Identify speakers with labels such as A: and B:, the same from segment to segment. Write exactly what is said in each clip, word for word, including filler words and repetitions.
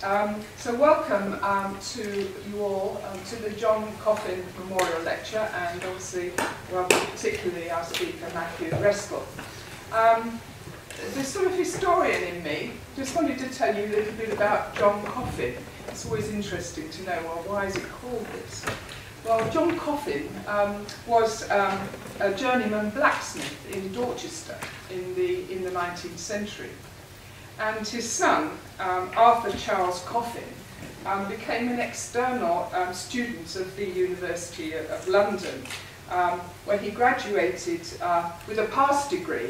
A: Um, so welcome um, to you all um, to the John Coffin Memorial Lecture, and obviously welcome particularly our speaker Matthew Restall. Um, the sort of historian in me just wanted to tell you a little bit about John Coffin. It's always interesting to know, well, why is it called this? Well, John Coffin um, was um, a journeyman blacksmith in Dorchester in the, in the nineteenth century. And his son, um, Arthur Charles Coffin, um, became an external um, student of the University of, of London, um, where he graduated uh, with a pass degree,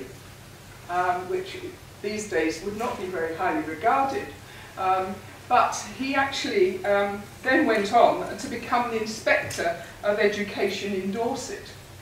A: um, which these days would not be very highly regarded. Um, but he actually um, then went on to become the Inspector of Education in Dorset.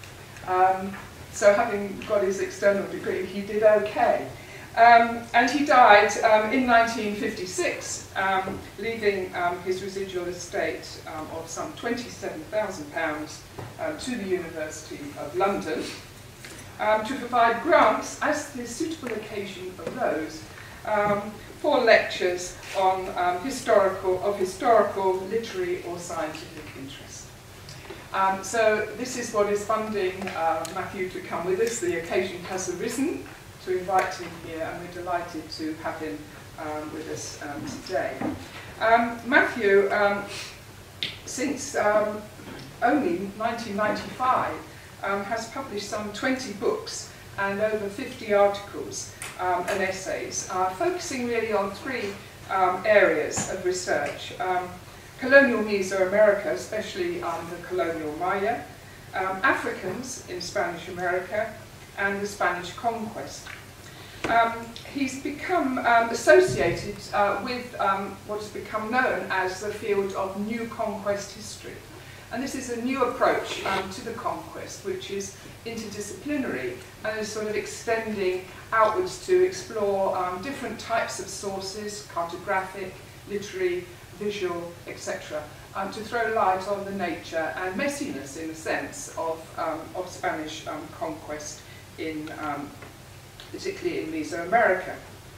A: Um, so having got his external degree, he did okay. Um, and he died um, in nineteen fifty-six, um, leaving um, his residual estate um, of some twenty-seven thousand pounds um, to the University of London um, to provide grants, as the suitable occasion arose, um, for lectures on um, historical, of historical, literary or scientific interest. Um, so this is what is funding uh, Matthew to come with us. The occasion has arisen to invite him here, and we're delighted to have him um, with us um, today. Um, Matthew, um, since um, only nineteen ninety-five, um, has published some twenty books and over fifty articles um, and essays, uh, focusing really on three um, areas of research. Um, colonial Mesoamerica, especially um, the colonial Maya, um, Africans in Spanish America, and the Spanish Conquest. Um, he's become um, associated uh, with um, what has become known as the field of new conquest history. And this is a new approach um, to the conquest, which is interdisciplinary and is sort of extending outwards to explore um, different types of sources, cartographic, literary, visual, et cetera, um, to throw light on the nature and messiness, in a sense, of, um, of Spanish um, conquest in, um, particularly in Mesoamerica.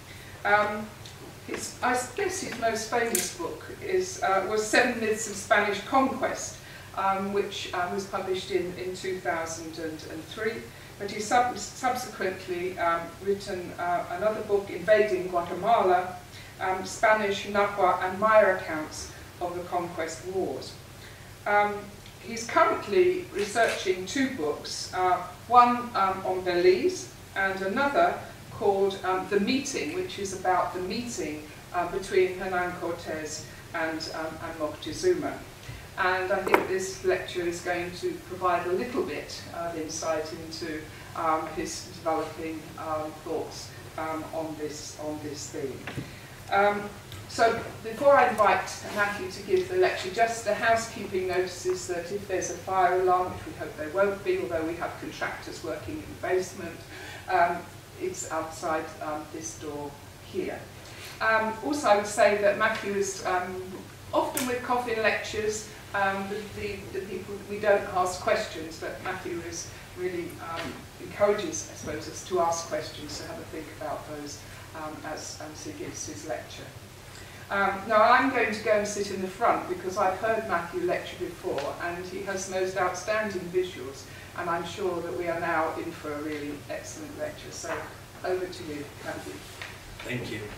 A: Um, his, I guess his most famous book is, uh, was Seven Myths of Spanish Conquest, um, which uh, was published in, in two thousand three, but he sub subsequently um, written uh, another book, Invading Guatemala, um, Spanish, Nahua and Maya Accounts of the Conquest Wars. Um, he's currently researching two books, uh, one um, on Belize and another called um, The Meeting, which is about the meeting uh, between Hernan Cortes and, um, and Moctezuma. And I think this lecture is going to provide a little bit of insight into um, his developing um, thoughts um, on, this, on this theme. Um, So before I invite Matthew to give the lecture, just the housekeeping notices that if there's a fire alarm, which we hope there won't be, although we have contractors working in the basement, um, it's outside um, this door here. Um, also, I would say that Matthew is um, often with Coffin lectures, um, the, the, the people, we don't ask questions, but Matthew is really um, encourages, I suppose, us to ask questions, to have a think about those um, as, as he gives his lecture. Um, now I'm going to go and sit in the front because I've heard Matthew lecture before and he has most outstanding visuals, and I'm sure that we are now in for a really excellent lecture. So over to you, Matthew.
B: Thank you.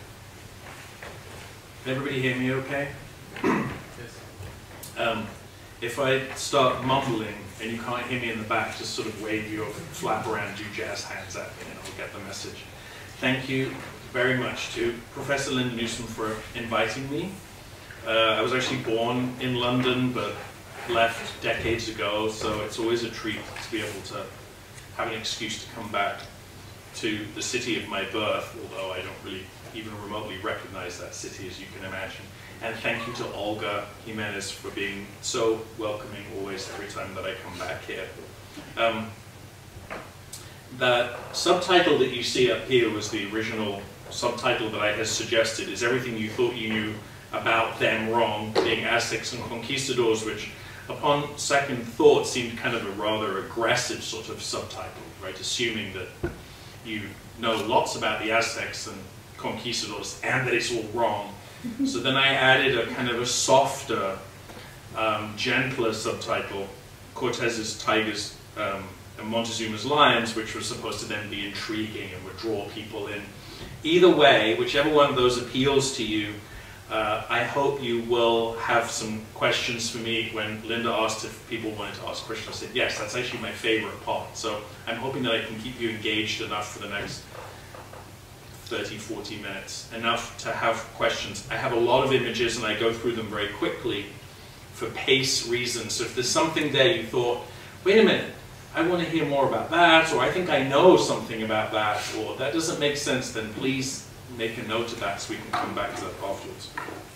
B: Can everybody hear me okay? Yes. Um, if I start mumbling and you can't hear me in the back, just sort of wave your flap around, do jazz hands at me and I'll get the message. Thank you very much to Professor Linda Newsom for inviting me. Uh, I was actually born in London but left decades ago, so it's always a treat to be able to have an excuse to come back to the city of my birth, although I don't really even remotely recognize that city, as you can imagine. And thank you to Olga Jimenez for being so welcoming always every time that I come back here. Um, that subtitle that you see up here was the original subtitle that I had suggested, is Everything You Thought You Knew About Them Wrong, being Aztecs and Conquistadors, which upon second thought seemed kind of a rather aggressive sort of subtitle, right? Assuming that you know lots about the Aztecs and Conquistadors and that it's all wrong. So then I added a kind of a softer, um, gentler subtitle, Cortes's Tigers um, and Montezuma's Lions, which was supposed to then be intriguing and would draw people in. Either way, whichever one of those appeals to you, uh, I hope you will have some questions for me. When Linda asked if people wanted to ask questions, I said, yes, that's actually my favorite part. So I'm hoping that I can keep you engaged enough for the next thirty, forty minutes, enough to have questions. I have a lot of images and I go through them very quickly for pace reasons. So if there's something there you thought, wait a minute, I want to hear more about that, or I think I know something about that, or that doesn't make sense, then please make a note of that so we can come back to that afterwards.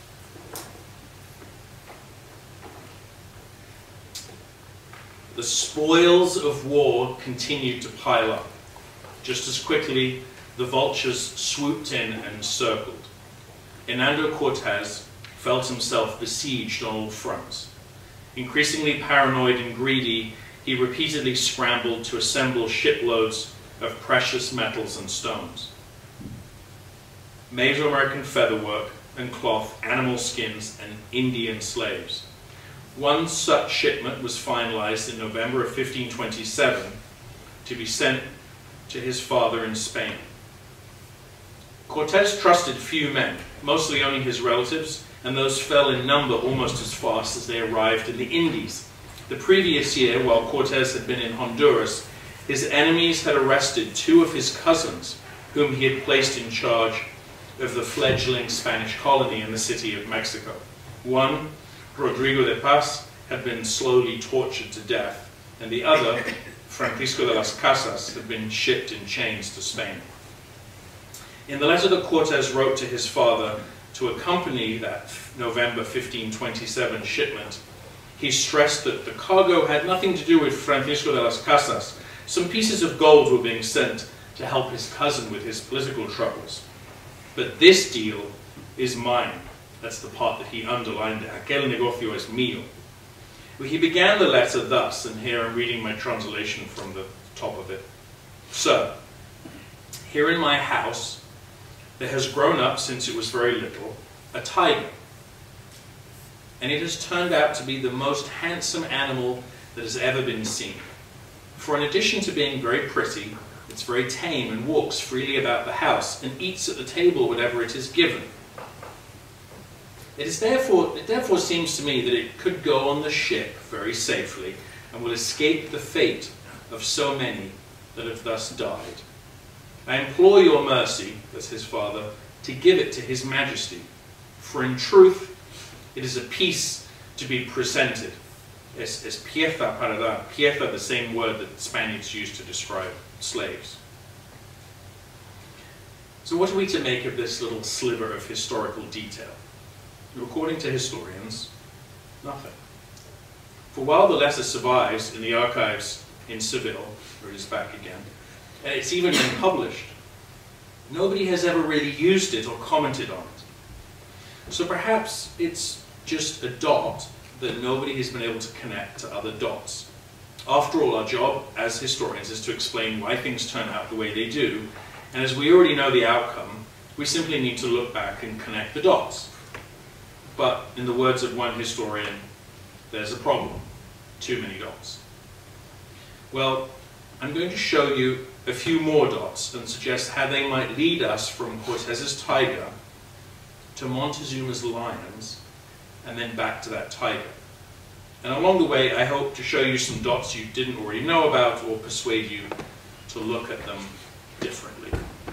B: The spoils of war continued to pile up. Just as quickly, the vultures swooped in and circled. Hernando Cortes felt himself besieged on all fronts. Increasingly paranoid and greedy, he repeatedly scrambled to assemble shiploads of precious metals and stones. Mesoamerican featherwork and cloth, animal skins, and Indian slaves. One such shipment was finalized in November of fifteen twenty-seven to be sent to his father in Spain. Cortes trusted few men, mostly only his relatives, and those fell in number almost as fast as they arrived in the Indies. The previous year, while Cortes had been in Honduras, his enemies had arrested two of his cousins, whom he had placed in charge of the fledgling Spanish colony in the city of Mexico. One, Rodrigo de Paz, had been slowly tortured to death, and the other, Francisco de las Casas, had been shipped in chains to Spain. In the letter that Cortes wrote to his father to accompany that November fifteen twenty-seven shipment, he stressed that the cargo had nothing to do with Francisco de las Casas. Some pieces of gold were being sent to help his cousin with his political troubles. But this deal is mine. That's the part that he underlined. Aquel negocio es mío. Well, he began the letter thus, and here I'm reading my translation from the top of it. Sir, here in my house there has grown up, since it was very little, a tiger. And it has turned out to be the most handsome animal that has ever been seen. For in addition to being very pretty, it's very tame and walks freely about the house and eats at the table whatever it is given. It is therefore, it therefore seems to me that it could go on the ship very safely and will escape the fate of so many that have thus died. I implore your mercy, as his father, to give it to his majesty, for in truth it is a piece to be presented. Es, es pieza para dar. Pieza, the same word that Spaniards used to describe slaves. So what are we to make of this little sliver of historical detail? According to historians, nothing. For while the letter survives in the archives in Seville, where it is back again, and it's even been published, nobody has ever really used it or commented on it. So perhaps it's just a dot that nobody has been able to connect to other dots. After all, our job as historians is to explain why things turn out the way they do, and as we already know the outcome, we simply need to look back and connect the dots. But in the words of one historian, there's a problem. Too many dots. Well, I'm going to show you a few more dots and suggest how they might lead us from Cortes's tiger to Montezuma's lions and then back to that tiger. And along the way, I hope to show you some dots you didn't already know about or persuade you to look at them differently.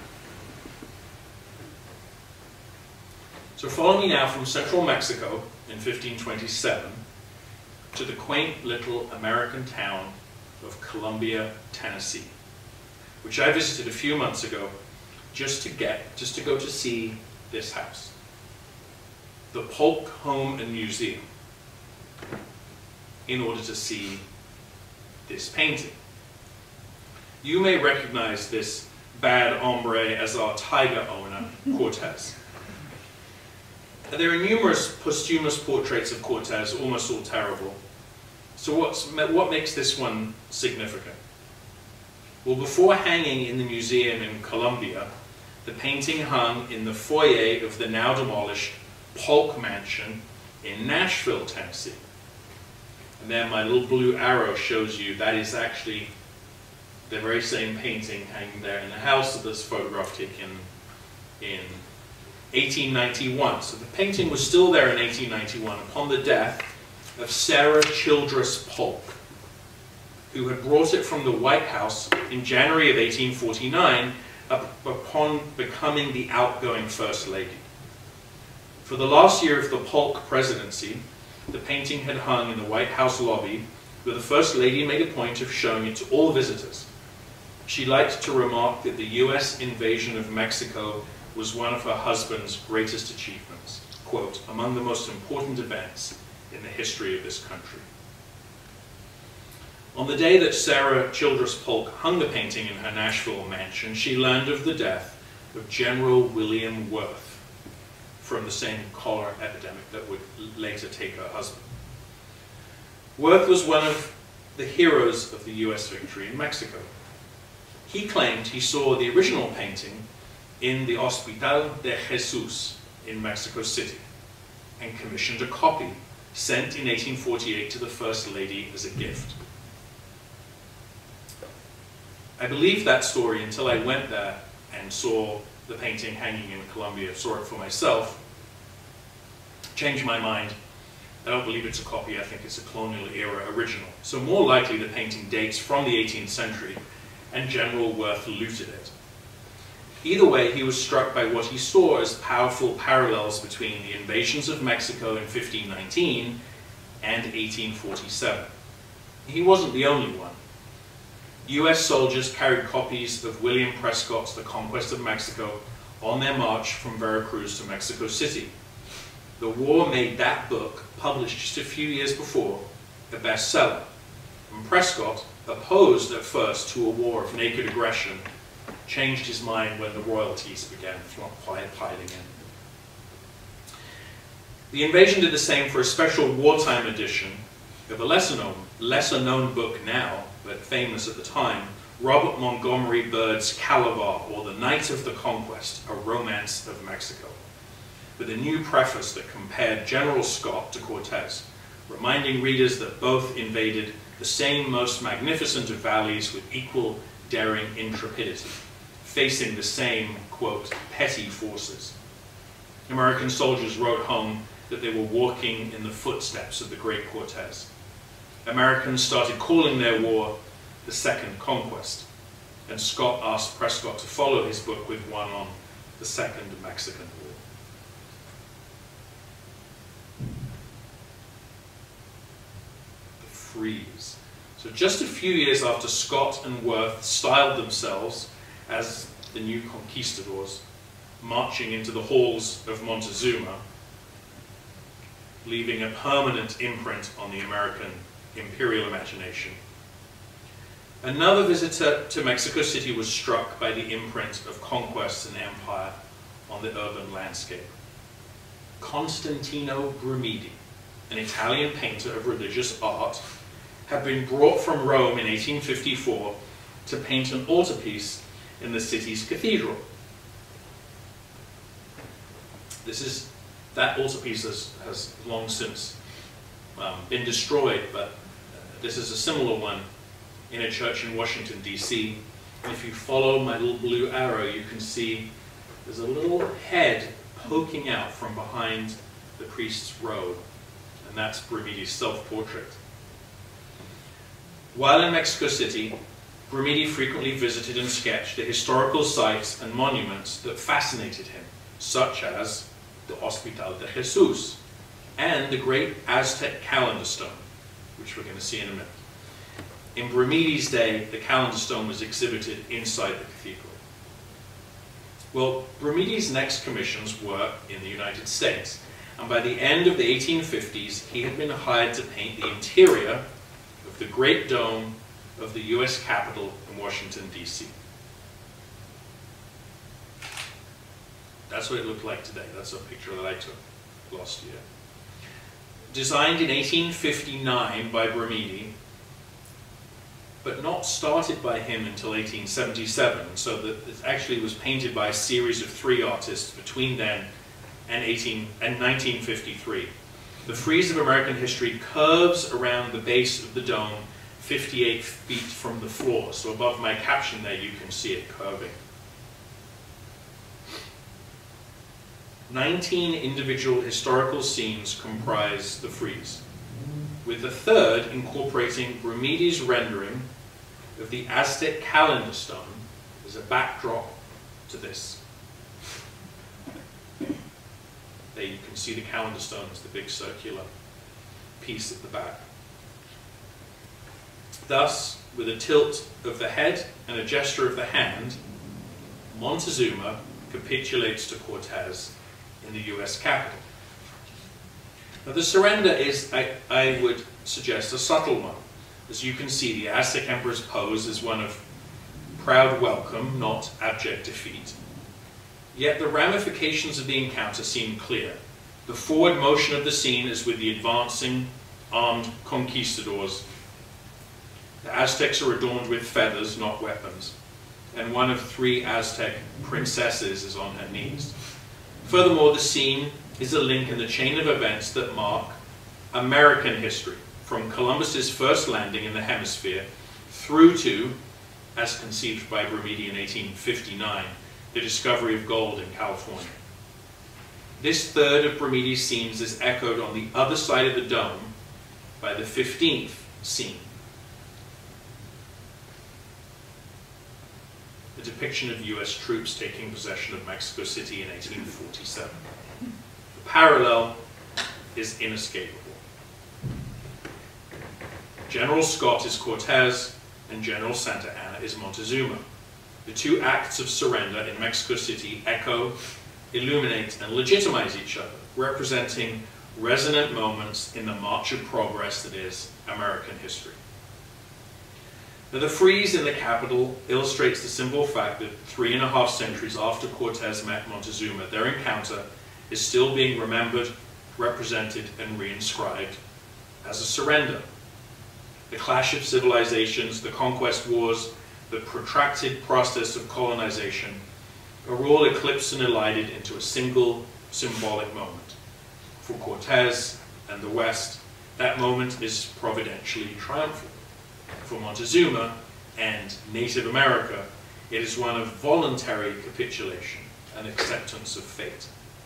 B: So follow me now from central Mexico in fifteen twenty-seven to the quaint little American town of Columbia, Tennessee, which I visited a few months ago just to get, just to go to see this house, the Polk Home and Museum, in order to see this painting. You may recognize this bad hombre as our tiger owner, Cortes. There are numerous posthumous portraits of Cortes, almost all terrible. So what's, what makes this one significant? Well, before hanging in the museum in Columbia, the painting hung in the foyer of the now demolished Polk mansion in Nashville, Tennessee. And there my little blue arrow shows you that is actually the very same painting hanging there in the house of this photograph taken in eighteen ninety-one. So the painting was still there in eighteen ninety-one upon the death of Sarah Childress Polk, who had brought it from the White House in January of eighteen forty-nine up upon becoming the outgoing First Lady. For the last year of the Polk presidency, the painting had hung in the White House lobby, where the First Lady made a point of showing it to all visitors. She liked to remark that the U S invasion of Mexico was one of her husband's greatest achievements, quote, among the most important events in the history of this country. On the day that Sarah Childress Polk hung the painting in her Nashville mansion, she learned of the death of General William Worth from the same cholera epidemic that would later take her husband. Worth was one of the heroes of the U S victory in Mexico. He claimed he saw the original painting in the Hospital de Jesus in Mexico City and commissioned a copy sent in eighteen forty-eight to the First Lady as a gift. I believed that story until I went there and saw the painting hanging in Colombia, saw it for myself, changed my mind. I don't believe it's a copy, I think it's a colonial era original. So more likely the painting dates from the eighteenth century and General Worth looted it. Either way, he was struck by what he saw as powerful parallels between the invasions of Mexico in fifteen nineteen and eighteen forty-seven. He wasn't the only one. U S soldiers carried copies of William Prescott's The Conquest of Mexico on their march from Veracruz to Mexico City. The war made that book, published just a few years before, a bestseller. And Prescott, opposed at first to a war of naked aggression, changed his mind when the royalties began piling in. The invasion did the same for a special wartime edition of a lesser known, lesser known book now, but famous at the time, Robert Montgomery Byrd's Calabar, or The Night of the Conquest, A Romance of Mexico, with a new preface that compared General Scott to Cortes, reminding readers that both invaded the same most magnificent of valleys with equal daring intrepidity, facing the same, quote, petty forces. American soldiers wrote home that they were walking in the footsteps of the great Cortes. Americans started calling their war the Second Conquest, and Scott asked Prescott to follow his book with one on the Second Mexican War. The Freeze. So just a few years after Scott and Worth styled themselves as the new conquistadors, marching into the halls of Montezuma, leaving a permanent imprint on the American imperial imagination. Another visitor to Mexico City was struck by the imprint of conquest and empire on the urban landscape. Constantino Brumidi, an Italian painter of religious art, had been brought from Rome in eighteen fifty-four to paint an altarpiece in the city's cathedral. This is, that altarpiece has, has long since um, been destroyed, but this is a similar one in a church in Washington, D C And if you follow my little blue arrow, you can see there's a little head poking out from behind the priest's robe, and that's Brumidi's self-portrait. While in Mexico City, Brumidi frequently visited and sketched the historical sites and monuments that fascinated him, such as the Hospital de Jesus and the great Aztec calendar stone, which we're going to see in a minute. In Brumidi's day, the calendar stone was exhibited inside the cathedral. Well, Brumidi's next commissions were in the United States, and by the end of the eighteen fifties, he had been hired to paint the interior of the Great Dome of the U S Capitol in Washington, D C That's what it looked like today. That's a picture that I took last year. Designed in eighteen fifty-nine by Brumidi, but not started by him until eighteen seventy-seven, so that it actually was painted by a series of three artists between then and, eighteen, and nineteen fifty-three. The frieze of American history curves around the base of the dome fifty-eight feet from the floor. So above my caption there, you can see it curving. nineteen individual historical scenes comprise the frieze, with the third incorporating Bromides' rendering of the Aztec calendar stone as a backdrop to this. There you can see the calendar stone as the big circular piece at the back. Thus, with a tilt of the head and a gesture of the hand, Moctezuma capitulates to Cortes in the U S capital. Now the surrender is, I, I would suggest, a subtle one. As you can see, the Aztec emperor's pose is one of proud welcome, not abject defeat. Yet the ramifications of the encounter seem clear. The forward motion of the scene is with the advancing armed conquistadors. The Aztecs are adorned with feathers, not weapons, and one of three Aztec princesses is on her knees. Furthermore, the scene is a link in the chain of events that mark American history, from Columbus's first landing in the hemisphere through to, as conceived by Bromides in eighteen fifty-nine, the discovery of gold in California. This third of Bromides' scenes is echoed on the other side of the dome by the fifteenth scene, the depiction of U S troops taking possession of Mexico City in eighteen forty-seven. The parallel is inescapable. General Scott is Cortes, and General Santa Anna is Moctezuma. The two acts of surrender in Mexico City echo, illuminate, and legitimize each other, representing resonant moments in the march of progress that is American history. Now, the frieze in the capital illustrates the simple fact that three and a half centuries after Cortes met Moctezuma, their encounter is still being remembered, represented, and reinscribed as a surrender. The clash of civilizations, the Conquest Wars, the protracted process of colonization are all eclipsed and elided into a single symbolic moment. For Cortes and the West, that moment is providentially triumphal. For Moctezuma and Native America, it is one of voluntary capitulation and acceptance of fate.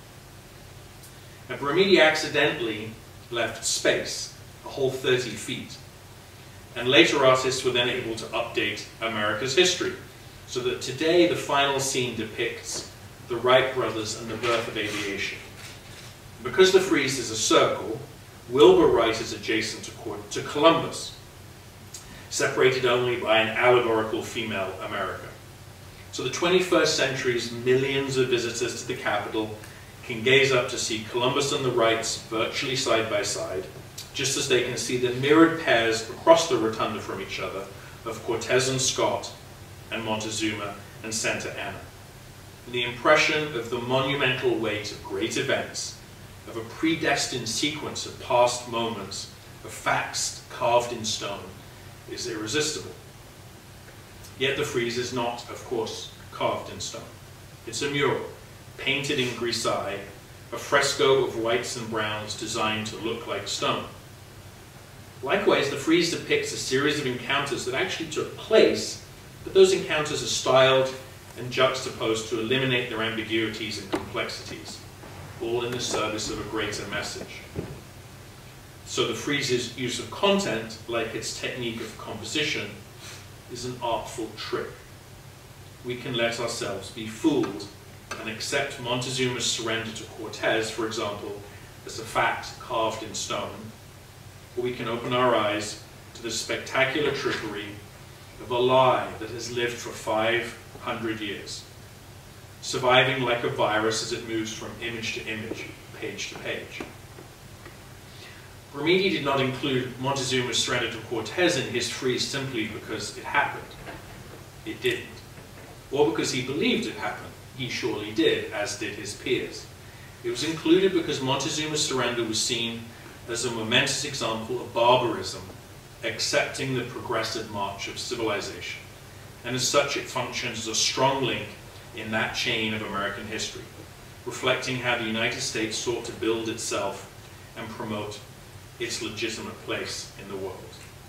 B: Now, Bromides accidentally left space, a whole thirty feet, and later artists were then able to update America's history, so that today the final scene depicts the Wright brothers and the birth of aviation. Because the frieze is a circle, Wilbur Wright is adjacent to, to Columbus, separated only by an allegorical female America. So the twenty-first century's millions of visitors to the capital can gaze up to see Columbus and the Wrights virtually side by side, just as they can see the mirrored pairs across the rotunda from each other of Cortes and Scott and Moctezuma and Santa Anna. The impression of the monumental weight of great events, of a predestined sequence of past moments, of facts carved in stone, is irresistible. Yet the frieze is not, of course, carved in stone. It's a mural, painted in grisaille, a fresco of whites and browns designed to look like stone. Likewise, the frieze depicts a series of encounters that actually took place, but those encounters are styled and juxtaposed to eliminate their ambiguities and complexities, all in the service of a greater message. So the frieze's use of content, like its technique of composition, is an artful trick. We can let ourselves be fooled and accept Montezuma's surrender to Cortes, for example, as a fact carved in stone, or we can open our eyes to the spectacular trickery of a lie that has lived for five hundred years, surviving like a virus as it moves from image to image, page to page. Bromides did not include Montezuma's surrender to Cortes in his frieze simply because it happened. It didn't. Or because he believed it happened. He surely did, as did his peers. It was included because Montezuma's surrender was seen as a momentous example of barbarism, accepting the progressive march of civilization. And as such, it functions as a strong link in that chain of American history. reflecting how the United States sought to build itself and promote its legitimate place in the world.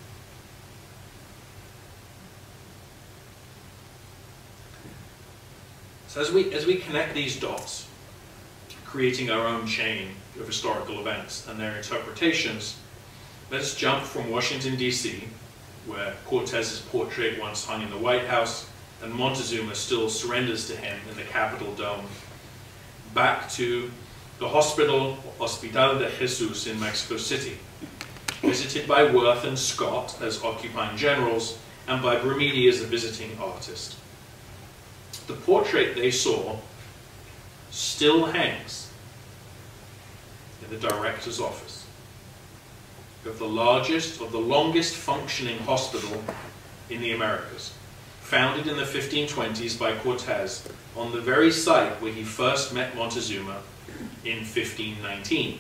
B: So as we, as we connect these dots, creating our own chain of historical events and their interpretations, let's jump from Washington, D C, where Cortez's portrait once hung in the White House and Moctezuma still surrenders to him in the Capitol dome, back to the hospital, Hospital de Jesus in Mexico City, visited by Worth and Scott as occupying generals and by Brumidi as a visiting artist. The portrait they saw still hangs in the director's office of the largest, of the longest functioning hospital in the Americas, founded in the fifteen twenties by Cortes on the very site where he first met Moctezuma in fifteen nineteen.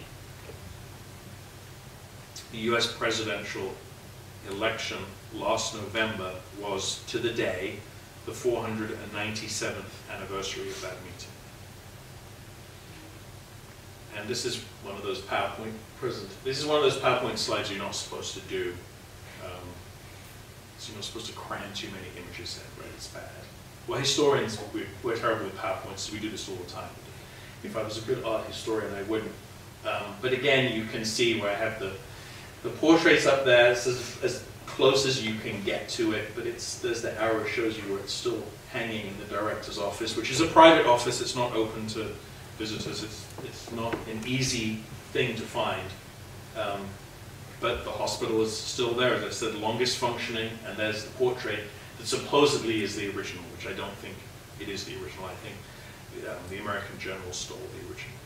B: The U S presidential election last November was, to the day, the four hundred ninety-seventh anniversary of that meeting. And this is one of those PowerPoint present. This is one of those PowerPoint slides you're not supposed to do. Um, so you're not supposed to cram too many images in, right? It's bad. Well, historians, we're, we're terrible with PowerPoints, so we do this all the time. If I was a good art historian, I wouldn't. Um, but again, you can see where I have the, the portraits up there. It's as, as close as you can get to it, but it's, there's the arrow shows you where it's still hanging in the director's office, which is a private office. It's not open to visitors. It's, it's not an easy thing to find. Um, but the hospital is still there, as I said, longest functioning, and there's the portrait that supposedly is the original, which I don't think it is the original. I think um, the American general stole the original.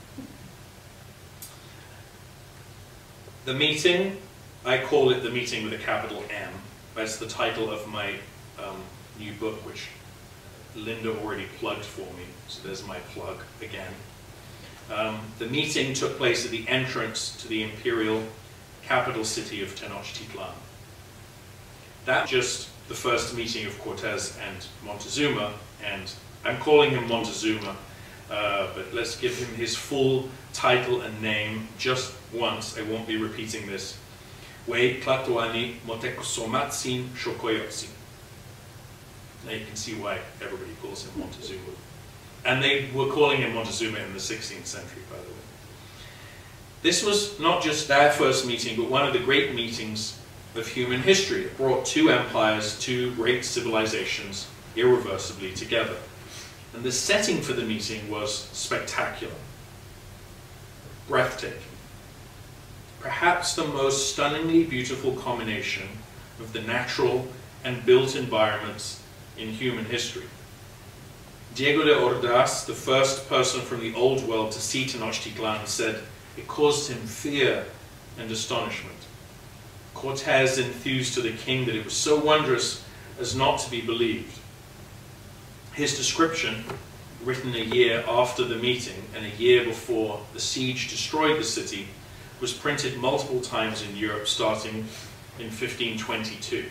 B: The meeting, I call it the meeting with a capital M. That's the title of my um, new book, which Linda already plugged for me, so there's my plug again. Um, the meeting took place at the entrance to the imperial capital city of Tenochtitlan. That's just the first meeting of Cortes and Moctezuma, and I'm calling him Moctezuma, uh, but let's give him his full title and name just once. I won't be repeating this. Wei Tlatoani Motecosomatsin Xocoyotzin. Now you can see why everybody calls him Moctezuma. And they were calling him Moctezuma in the sixteenth century, by the way. This was not just their first meeting, but one of the great meetings of human history. It brought two empires, two great civilizations, irreversibly together. And the setting for the meeting was spectacular, breathtaking. Perhaps the most stunningly beautiful combination of the natural and built environments in human history. Diego de Ordaz, the first person from the Old World to see Tenochtitlan, said it caused him fear and astonishment. Cortes enthused to the king that it was so wondrous as not to be believed. His description, written a year after the meeting and a year before the siege destroyed the city, was printed multiple times in Europe starting in fifteen twenty-two.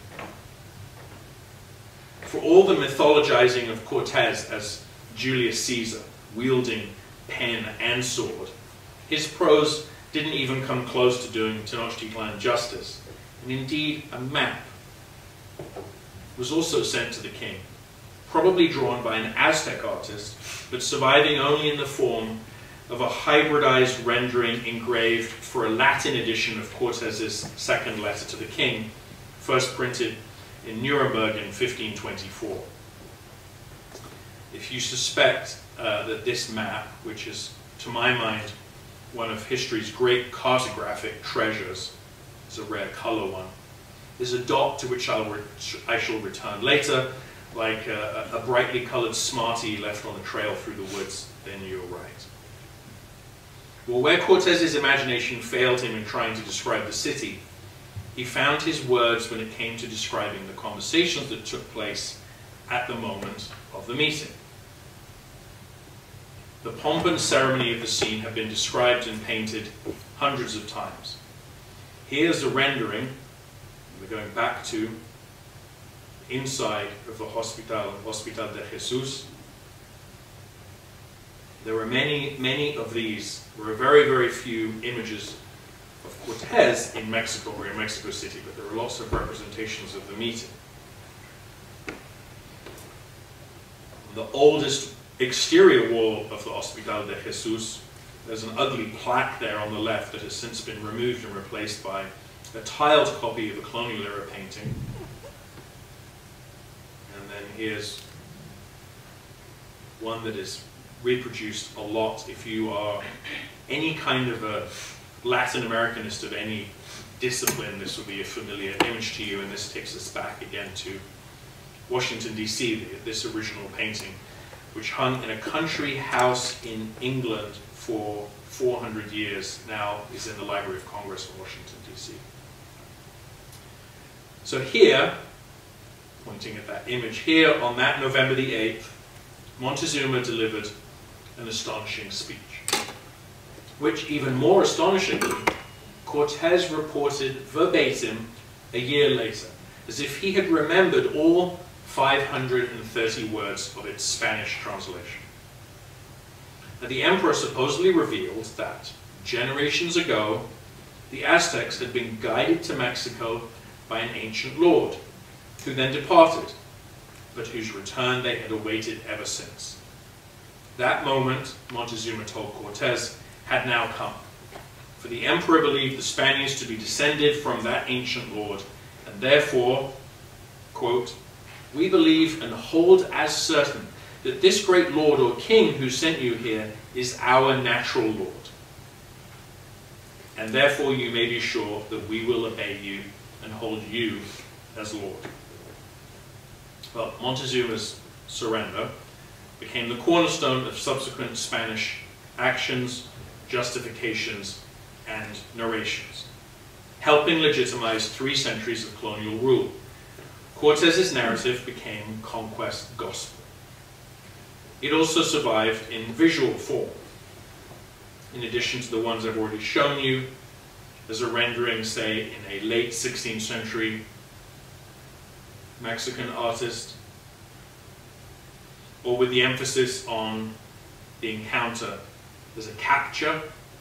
B: For all the mythologizing of Cortes as Julius Caesar, wielding pen and sword, his prose didn't even come close to doing Tenochtitlan justice. And indeed, a map was also sent to the king, probably drawn by an Aztec artist, but surviving only in the form of a hybridized rendering engraved for a Latin edition of Cortes's second letter to the king, first printed in Nuremberg in fifteen twenty-four. If you suspect uh, that this map, which is, to my mind, one of history's great cartographic treasures, is a rare color one, is a dot to which I'll I shall return later, like a, a brightly colored Smartie left on the trail through the woods, then you're right. Well, where Cortes's imagination failed him in trying to describe the city, he found his words when it came to describing the conversations that took place at the moment of the meeting. The pomp and ceremony of the scene have been described and painted hundreds of times. Here's a rendering. We're going back to inside of the Hospital, Hospital de Jesus. There were many, many of these. There were very, very few images of Cortes in Mexico or in Mexico City, but there were lots of representations of the meeting. The oldest exterior wall of the Hospital de Jesus, there's an ugly plaque there on the left that has since been removed and replaced by a tiled copy of a colonial era painting. And then here's one that is reproduced a lot. If you are any kind of a Latin Americanist of any discipline, this will be a familiar image to you, and this takes us back again to Washington, D C, this original painting, which hung in a country house in England for four hundred years, now is in the Library of Congress in Washington, D C. So here, pointing at that image, here on that November the eighth, Moctezuma delivered an astonishing speech, which, even more astonishingly, Cortes reported verbatim a year later, as if he had remembered all five hundred thirty words of its Spanish translation. Now, the emperor supposedly revealed that, generations ago, the Aztecs had been guided to Mexico by an ancient lord, who then departed, but whose return they had awaited ever since. That moment, Moctezuma told Cortes, had now come, for the emperor believed the Spaniards to be descended from that ancient lord, and therefore, quote, "We believe and hold as certain that this great lord or king who sent you here is our natural lord. And therefore you may be sure that we will obey you and hold you as lord." Well, Montezuma's surrender became the cornerstone of subsequent Spanish actions, justifications, and narrations, helping legitimize three centuries of colonial rule. Cortes's narrative became conquest gospel. It also survived in visual form. In addition to the ones I've already shown you, there's a rendering, say, in a late sixteenth century Mexican artist, or with the emphasis on the encounter. There's a capture.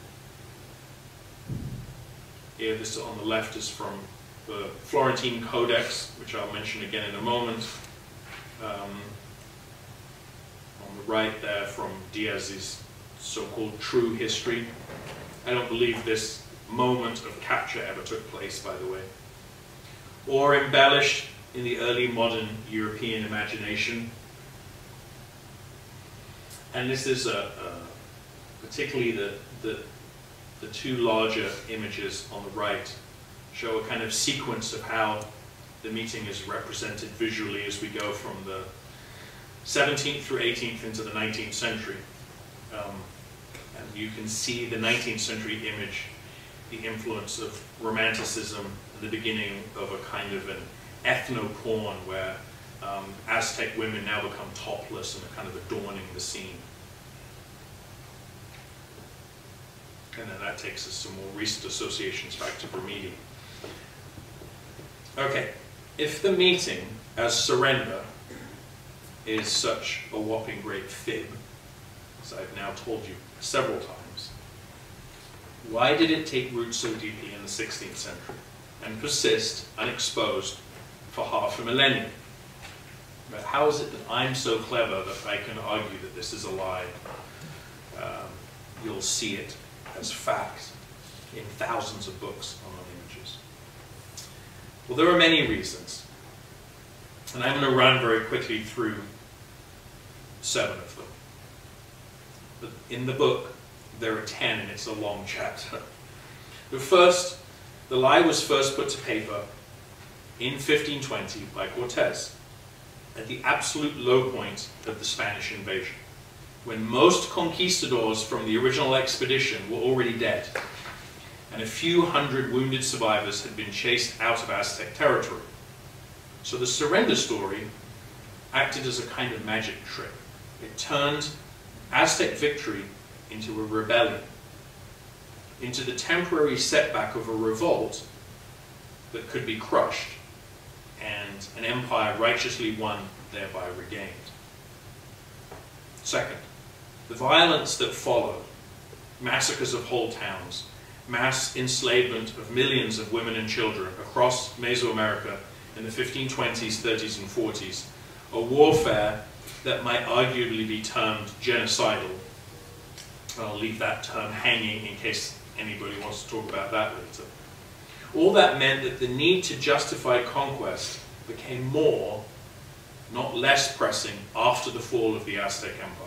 B: Here, this on the left is from the Florentine Codex, which I'll mention again in a moment. Um, on the right there from Diaz's so-called true history. I don't believe this moment of capture ever took place, by the way. Or embellished in the early modern European imagination. And this is a, a particularly the, the, the two larger images on the right show a kind of sequence of how the meeting is represented visually as we go from the seventeenth through eighteenth into the nineteenth century. Um, and you can see the nineteenth century image, the influence of Romanticism, the beginning of a kind of an ethno-porn where um, Aztec women now become topless and are kind of adorning the scene. And then that takes us to more recent associations back to Bermuda. Okay, if the meeting as surrender is such a whopping great fib, as I've now told you several times, why did it take root so deeply in the sixteenth century and persist unexposed for half a millennium? But how is it that I'm so clever that I can argue that this is a lie? Um, you'll see it as fact in thousands of books on images. Well, there are many reasons, and I'm going to run very quickly through seven of them. But in the book, there are ten, and it's a long chapter. The first, the lie was first put to paper in fifteen twenty by Cortes, at the absolute low point of the Spanish invasion, when most conquistadors from the original expedition were already dead, and a few hundred wounded survivors had been chased out of Aztec territory. So the surrender story acted as a kind of magic trick. It turned Aztec victory into a rebellion, into the temporary setback of a revolt that could be crushed, and an empire righteously won, thereby regained. Second, The violence that followed, massacres of whole towns, mass enslavement of millions of women and children across Mesoamerica in the fifteen twenties, thirties, and forties, a warfare that might arguably be termed genocidal. I'll leave that term hanging in case anybody wants to talk about that later. All that meant that the need to justify conquest became more, not less pressing after the fall of the Aztec Empire.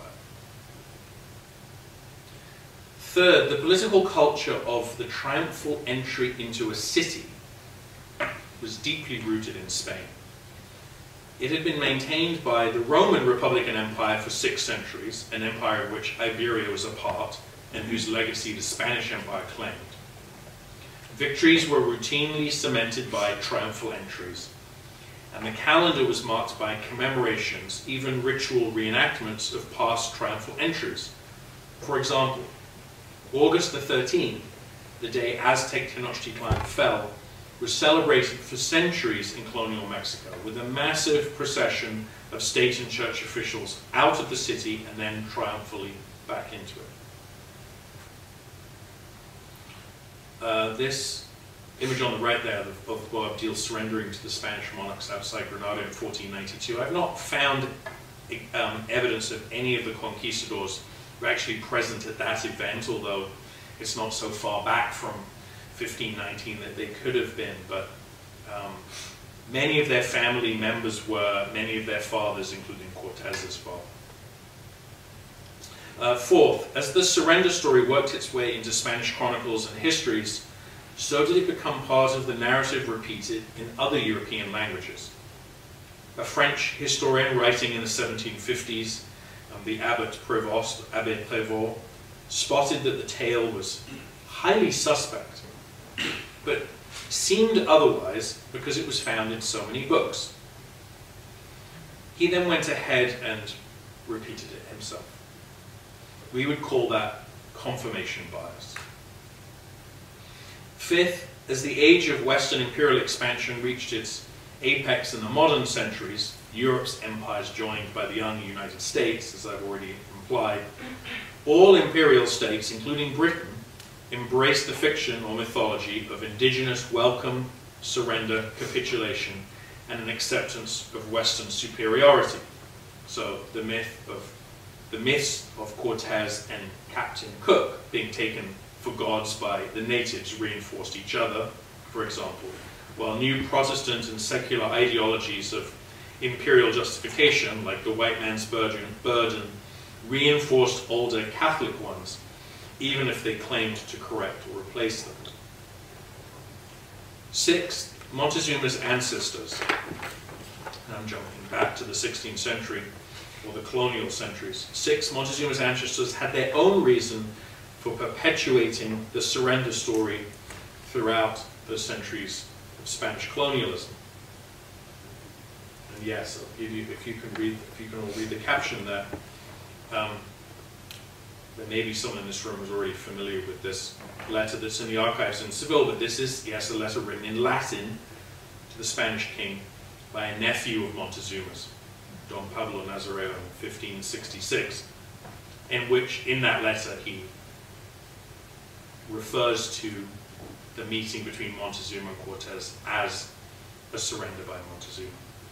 B: Third, the political culture of the triumphal entry into a city was deeply rooted in Spain. It had been maintained by the Roman Republican Empire for six centuries, an empire of which Iberia was a part, and whose legacy the Spanish Empire claimed. Victories were routinely cemented by triumphal entries, and the calendar was marked by commemorations, even ritual reenactments of past triumphal entries. For example, August the thirteenth, the day Aztec Tenochtitlan fell, was celebrated for centuries in colonial Mexico with a massive procession of state and church officials out of the city and then triumphally back into it. Uh, this image on the right there of, of Boabdil surrendering to the Spanish monarchs outside Granada in fourteen ninety-two. I've not found um, evidence of any of the conquistadors who were actually present at that event, although it's not so far back from fifteen nineteen that they could have been, but um, many of their family members were, many of their fathers, including Cortez's father. Uh, fourth, as the surrender story worked its way into Spanish chronicles and histories, so did it become part of the narrative repeated in other European languages. A French historian writing in the seventeen fifties, um, the Abbot Prévost, Abbé Prévost, spotted that the tale was highly suspect, but seemed otherwise because it was found in so many books. He then went ahead and repeated it himself. We would call that confirmation bias. Fifth, as the age of Western imperial expansion reached its apex in the modern centuries, Europe's empires joined by the young United States, as I've already implied, all imperial states, including Britain, embraced the fiction or mythology of indigenous welcome, surrender, capitulation, and an acceptance of Western superiority. So the myth of the myths of Cortes and Captain Cook being taken for gods by the natives reinforced each other, for example, while new Protestant and secular ideologies of imperial justification, like the white man's burden, burden reinforced older Catholic ones, even if they claimed to correct or replace them. Sixth, Montezuma's ancestors, and I'm jumping back to the sixteenth century, or the colonial centuries. Six, Montezuma's ancestors had their own reason for perpetuating the surrender story throughout the centuries of Spanish colonialism. And yes, I'll give you, if you can read, if you can all read the caption there, um, there may be someone in this room who's already familiar with this letter that's in the archives in Seville, but this is, yes, a letter written in Latin to the Spanish king by a nephew of Montezuma's, Don Pablo Nazareno, in fifteen sixty-six, in which, in that letter, he refers to the meeting between Montezuma and Cortes as a surrender by Montezuma.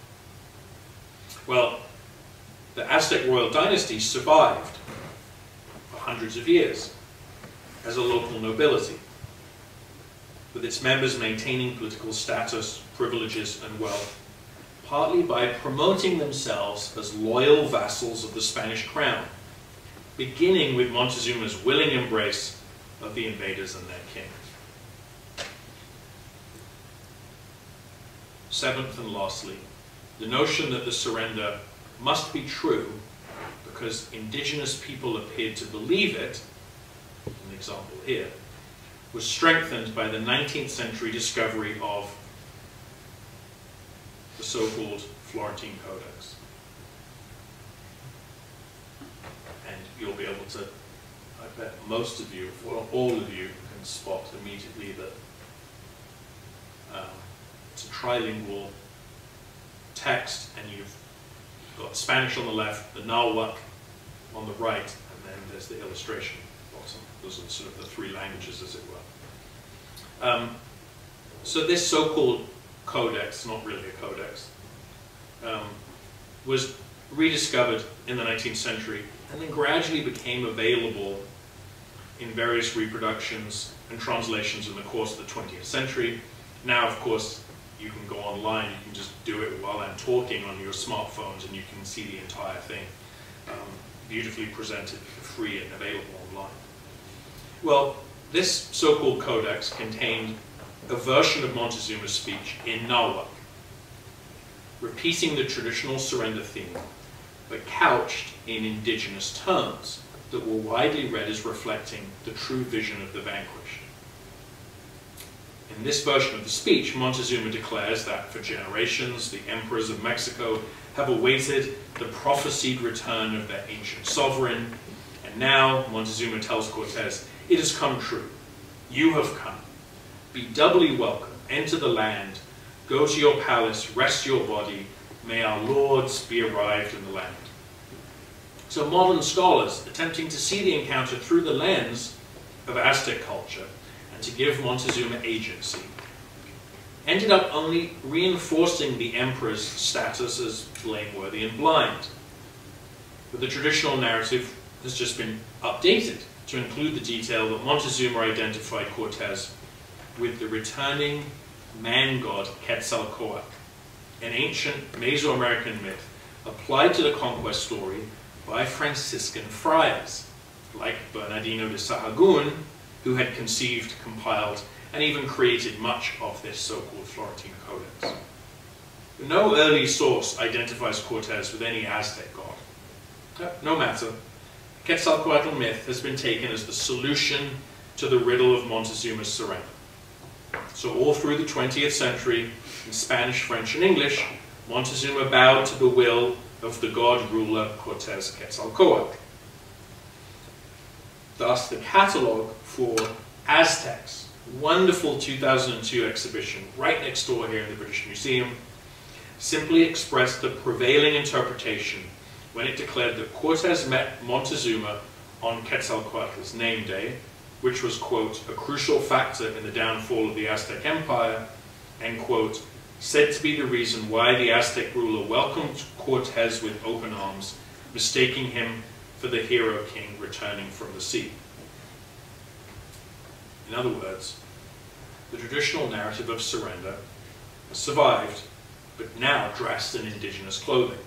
B: Well, the Aztec royal dynasty survived for hundreds of years as a local nobility, with its members maintaining political status, privileges, and wealth, partly by promoting themselves as loyal vassals of the Spanish crown, beginning with Montezuma's willing embrace of the invaders and their king. Seventh and lastly, the notion that the surrender must be true because indigenous people appeared to believe it, an example here, was strengthened by the nineteenth century discovery of the so-called Florentine Codex. And you'll be able to, I bet most of you, well, all of you can spot immediately that um, it's a trilingual text, and you've got Spanish on the left, the Nahuatl on the right, and then there's the illustration bottom. Those are sort of the three languages, as it were. Um, so this so-called codex, not really a codex, um, was rediscovered in the nineteenth century and then gradually became available in various reproductions and translations in the course of the twentieth century. Now, of course, you can go online, you can just do it while I'm talking on your smartphones and you can see the entire thing um, beautifully presented, free and available online. Well, this so-called codex contained a version of Montezuma's speech in Nahua, repeating the traditional surrender theme, but couched in indigenous terms that were widely read as reflecting the true vision of the vanquished. In this version of the speech, Montezuma declares that for generations, the emperors of Mexico have awaited the prophesied return of their ancient sovereign, and now, Montezuma tells Cortes, it has come true. You have come. Be doubly welcome. Enter the land. Go to your palace. Rest your body. May our lords be arrived in the land. So modern scholars, attempting to see the encounter through the lens of Aztec culture and to give Montezuma agency, ended up only reinforcing the emperor's status as blameworthy and blind. But the traditional narrative has just been updated to include the detail that Montezuma identified Cortes with the returning man-god Quetzalcoatl, an ancient Mesoamerican myth applied to the conquest story by Franciscan friars, like Bernardino de Sahagún, who had conceived, compiled, and even created much of this so-called Florentine Codex. No early source identifies Cortes with any Aztec god. No matter. Quetzalcoatl myth has been taken as the solution to the riddle of Montezuma's surrender. So all through the twentieth century, in Spanish, French, and English, Montezuma bowed to the will of the god-ruler Cortes Quetzalcoatl. Thus, the catalogue for Aztecs, wonderful two thousand two exhibition right next door here in the British Museum, simply expressed the prevailing interpretation when it declared that Cortes met Montezuma on Quetzalcoatl's name day, which was, quote, a crucial factor in the downfall of the Aztec Empire, and, quote, said to be the reason why the Aztec ruler welcomed Cortes with open arms, mistaking him for the hero king returning from the sea. In other words, the traditional narrative of surrender has survived, but now dressed in indigenous clothing.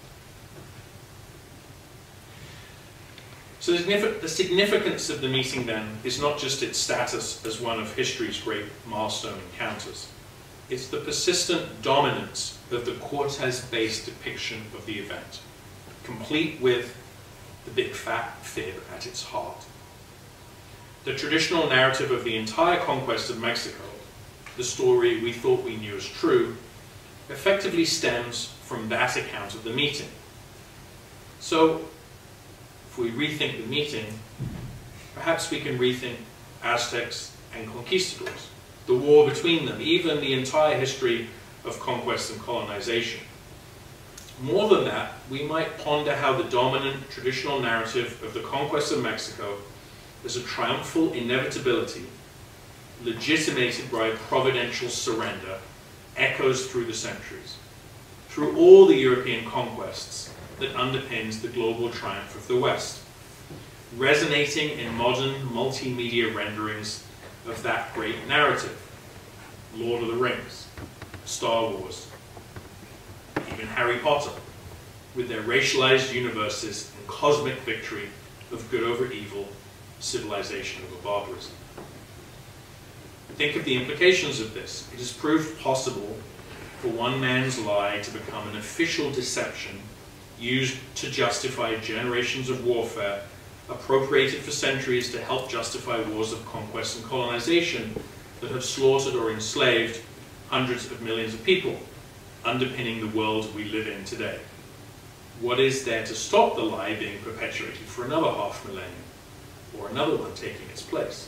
B: So the significance of the meeting then is not just its status as one of history's great milestone encounters. It's the persistent dominance of the Cortes-based depiction of the event, complete with the big fat fib at its heart. The traditional narrative of the entire conquest of Mexico, the story we thought we knew as true, effectively stems from that account of the meeting. So, if we rethink the meeting, perhaps we can rethink Aztecs and Conquistadors, the war between them, even the entire history of conquest and colonization. More than that, we might ponder how the dominant traditional narrative of the conquest of Mexico as a triumphal inevitability, legitimated by providential surrender, echoes through the centuries, through all the European conquests that underpins the global triumph of the West, resonating in modern multimedia renderings of that great narrative. Lord of the Rings, Star Wars, even Harry Potter, with their racialized universes and cosmic victory of good over evil, civilization over barbarism. Think of the implications of this. It has proved possible for one man's lie to become an official deception used to justify generations of warfare, appropriated for centuries to help justify wars of conquest and colonization that have slaughtered or enslaved hundreds of millions of people, underpinning the world we live in today. What is there to stop the lie being perpetuated for another half millennium, or another one taking its place?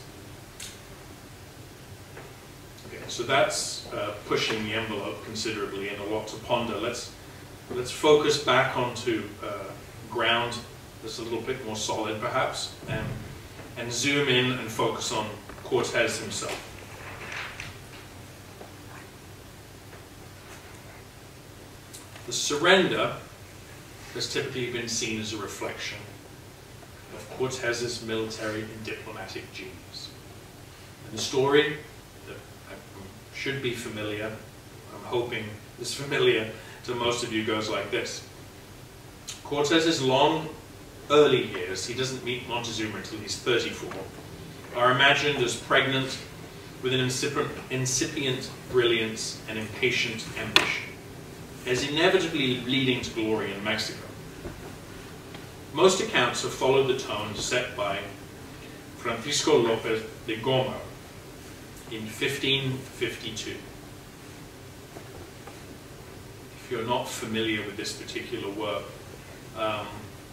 B: Okay, so that's uh, pushing the envelope considerably and a lot to ponder. Let's, let's focus back onto uh, ground that's a little bit more solid perhaps, um, and zoom in and focus on Cortes himself. The surrender has typically been seen as a reflection of Cortes's military and diplomatic genius. And the story that should be familiar, I'm hoping is familiar to most of you, goes like this. Cortes's long early years, he doesn't meet Moctezuma until he's thirty-four, are imagined as pregnant with an incipient, incipient brilliance and impatient ambition, as inevitably leading to glory in Mexico. Most accounts have followed the tone set by Francisco López de Goma in fifteen fifty-two. If you're not familiar with this particular work, um,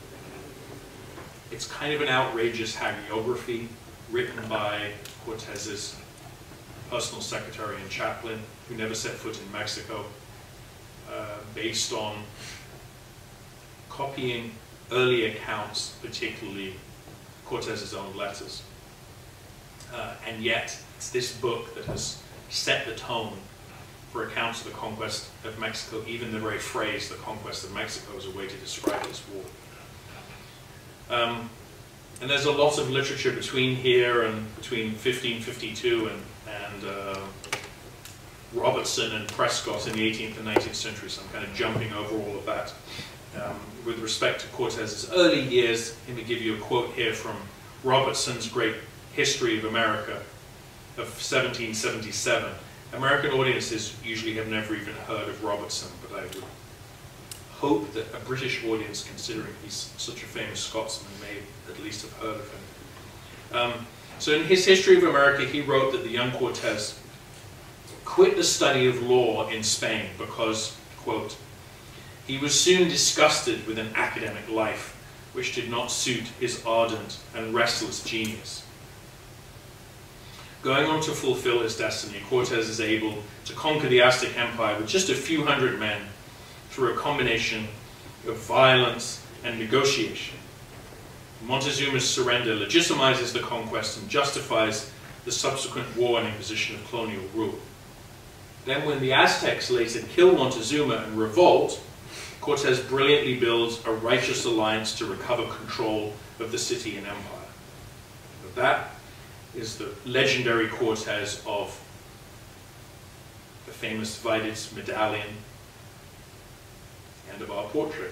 B: it's kind of an outrageous hagiography written by Cortes's personal secretary and chaplain, who never set foot in Mexico, uh, based on copying early accounts, particularly Cortes's own letters. Uh, and yet, it's this book that has set the tone for accounts of the conquest of Mexico. Even the very phrase, the conquest of Mexico, is a way to describe this war. Um, and there's a lot of literature between here and between fifteen fifty-two and, and uh, Robertson and Prescott in the eighteenth and nineteenth century, so I'm kind of jumping over all of that. Um, with respect to Cortes's early years, let me give you a quote here from Robertson's great History of America of seventeen seventy-seven. American audiences usually have never even heard of Robertson, but I would hope that a British audience, considering he's such a famous Scotsman, may at least have heard of him. Um, so in his History of America, he wrote that the young Cortes quit the study of law in Spain because, quote, he was soon disgusted with an academic life which did not suit his ardent and restless genius. Going on to fulfill his destiny, Cortes is able to conquer the Aztec Empire with just a few hundred men through a combination of violence and negotiation. Montezuma's surrender legitimizes the conquest and justifies the subsequent war and imposition of colonial rule. Then when the Aztecs later kill Montezuma and revolt, Cortes brilliantly builds a righteous alliance to recover control of the city and empire. But that is the legendary Cortes of the famous Vides medallion and of our portrait.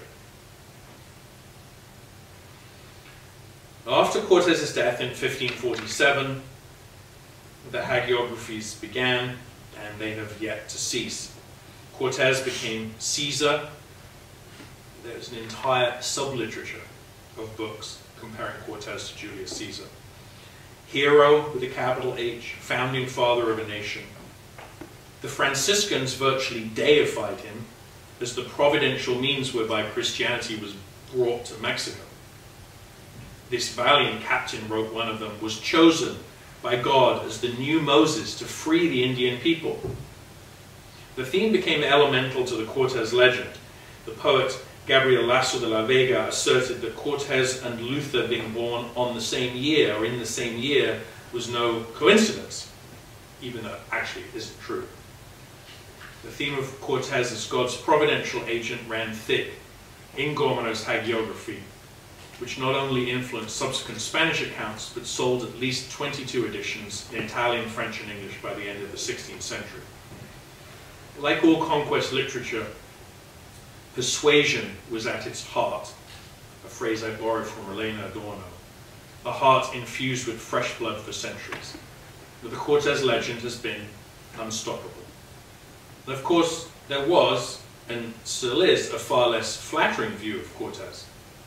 B: After Cortes's death in fifteen forty-seven, the hagiographies began, and they have yet to cease. Cortes became Caesar. There's an entire sub-literature of books comparing Cortes to Julius Caesar. Hero with a capital H, founding father of a nation. The Franciscans virtually deified him as the providential means whereby Christianity was brought to Mexico. This valiant captain, wrote one of them, was chosen by God as the new Moses to free the Indian people. The theme became elemental to the Cortes legend. The poet Gabriel Lasso de la Vega asserted that Cortes and Luther being born on the same year, or in the same year, was no coincidence, even though actually it isn't true. The theme of Cortes as God's providential agent ran thick in Gormano's hagiography, which not only influenced subsequent Spanish accounts, but sold at least twenty-two editions in Italian, French, and English by the end of the sixteenth century. Like all conquest literature, persuasion was at its heart, a phrase I borrowed from Elena Adorno, a heart infused with fresh blood for centuries. But the Cortes legend has been unstoppable. And of course, there was, and still is, a far less flattering view of Cortes.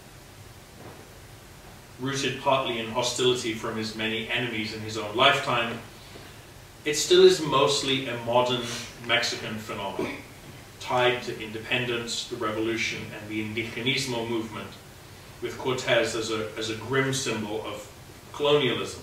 B: Rooted partly in hostility from his many enemies in his own lifetime, it still is mostly a modern Mexican phenomenon, tied to independence, the revolution, and the indigenismo movement, with Cortes as a, as a grim symbol of colonialism.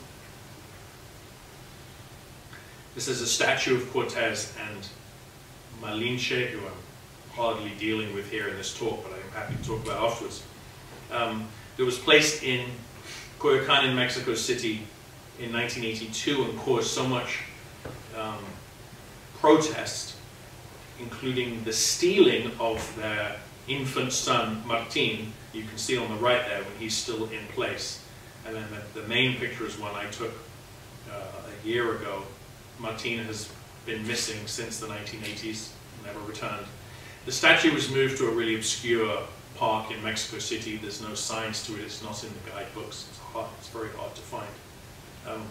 B: This is a statue of Cortes and Malinche, who I'm hardly dealing with here in this talk, but I'm happy to talk about afterwards. Um, It was placed in Coyoacan in Mexico City in nineteen eighty-two and caused so much um, protest, including the stealing of their infant son, Martin. You can see on the right there when he's still in place. And then the, the main picture is one I took uh, a year ago. Martin has been missing since the nineteen eighties, never returned. The statue was moved to a really obscure park in Mexico City. There's no signs to it, it's not in the guidebooks, it's, hard, it's very hard to find. Um,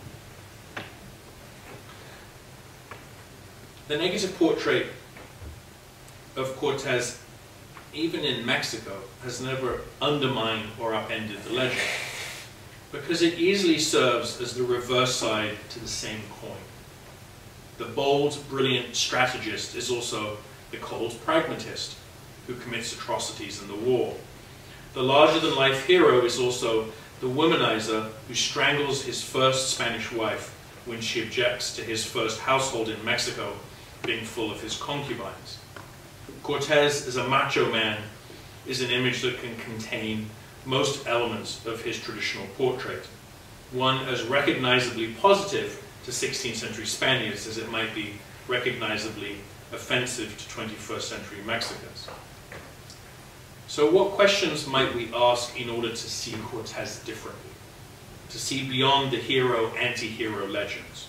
B: the negative portrait of Cortes, even in Mexico, has never undermined or upended the legend, because it easily serves as the reverse side to the same coin. The bold, brilliant strategist is also the cold pragmatist who commits atrocities in the war. The larger-than-life hero is also the womanizer who strangles his first Spanish wife when she objects to his first household in Mexico being full of his concubines. Cortes as a macho man is an image that can contain most elements of his traditional portrait, one as recognizably positive to sixteenth century Spaniards as it might be recognizably offensive to twenty-first century Mexicans. So what questions might we ask in order to see Cortes differently, to see beyond the hero, anti-hero legends?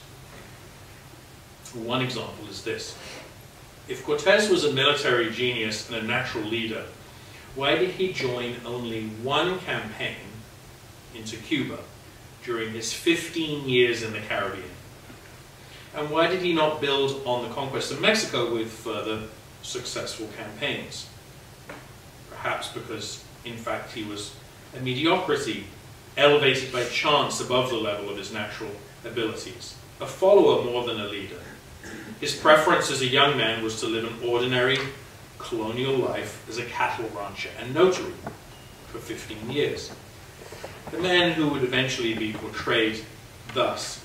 B: One example is this. If Cortes was a military genius and a natural leader, why did he join only one campaign into Cuba during his fifteen years in the Caribbean? And why did he not build on the conquest of Mexico with further successful campaigns? Perhaps because, in fact, he was a mediocrity, elevated by chance above the level of his natural abilities, a follower more than a leader. His preference as a young man was to live an ordinary, colonial life as a cattle rancher and notary for fifteen years. The man who would eventually be portrayed thus.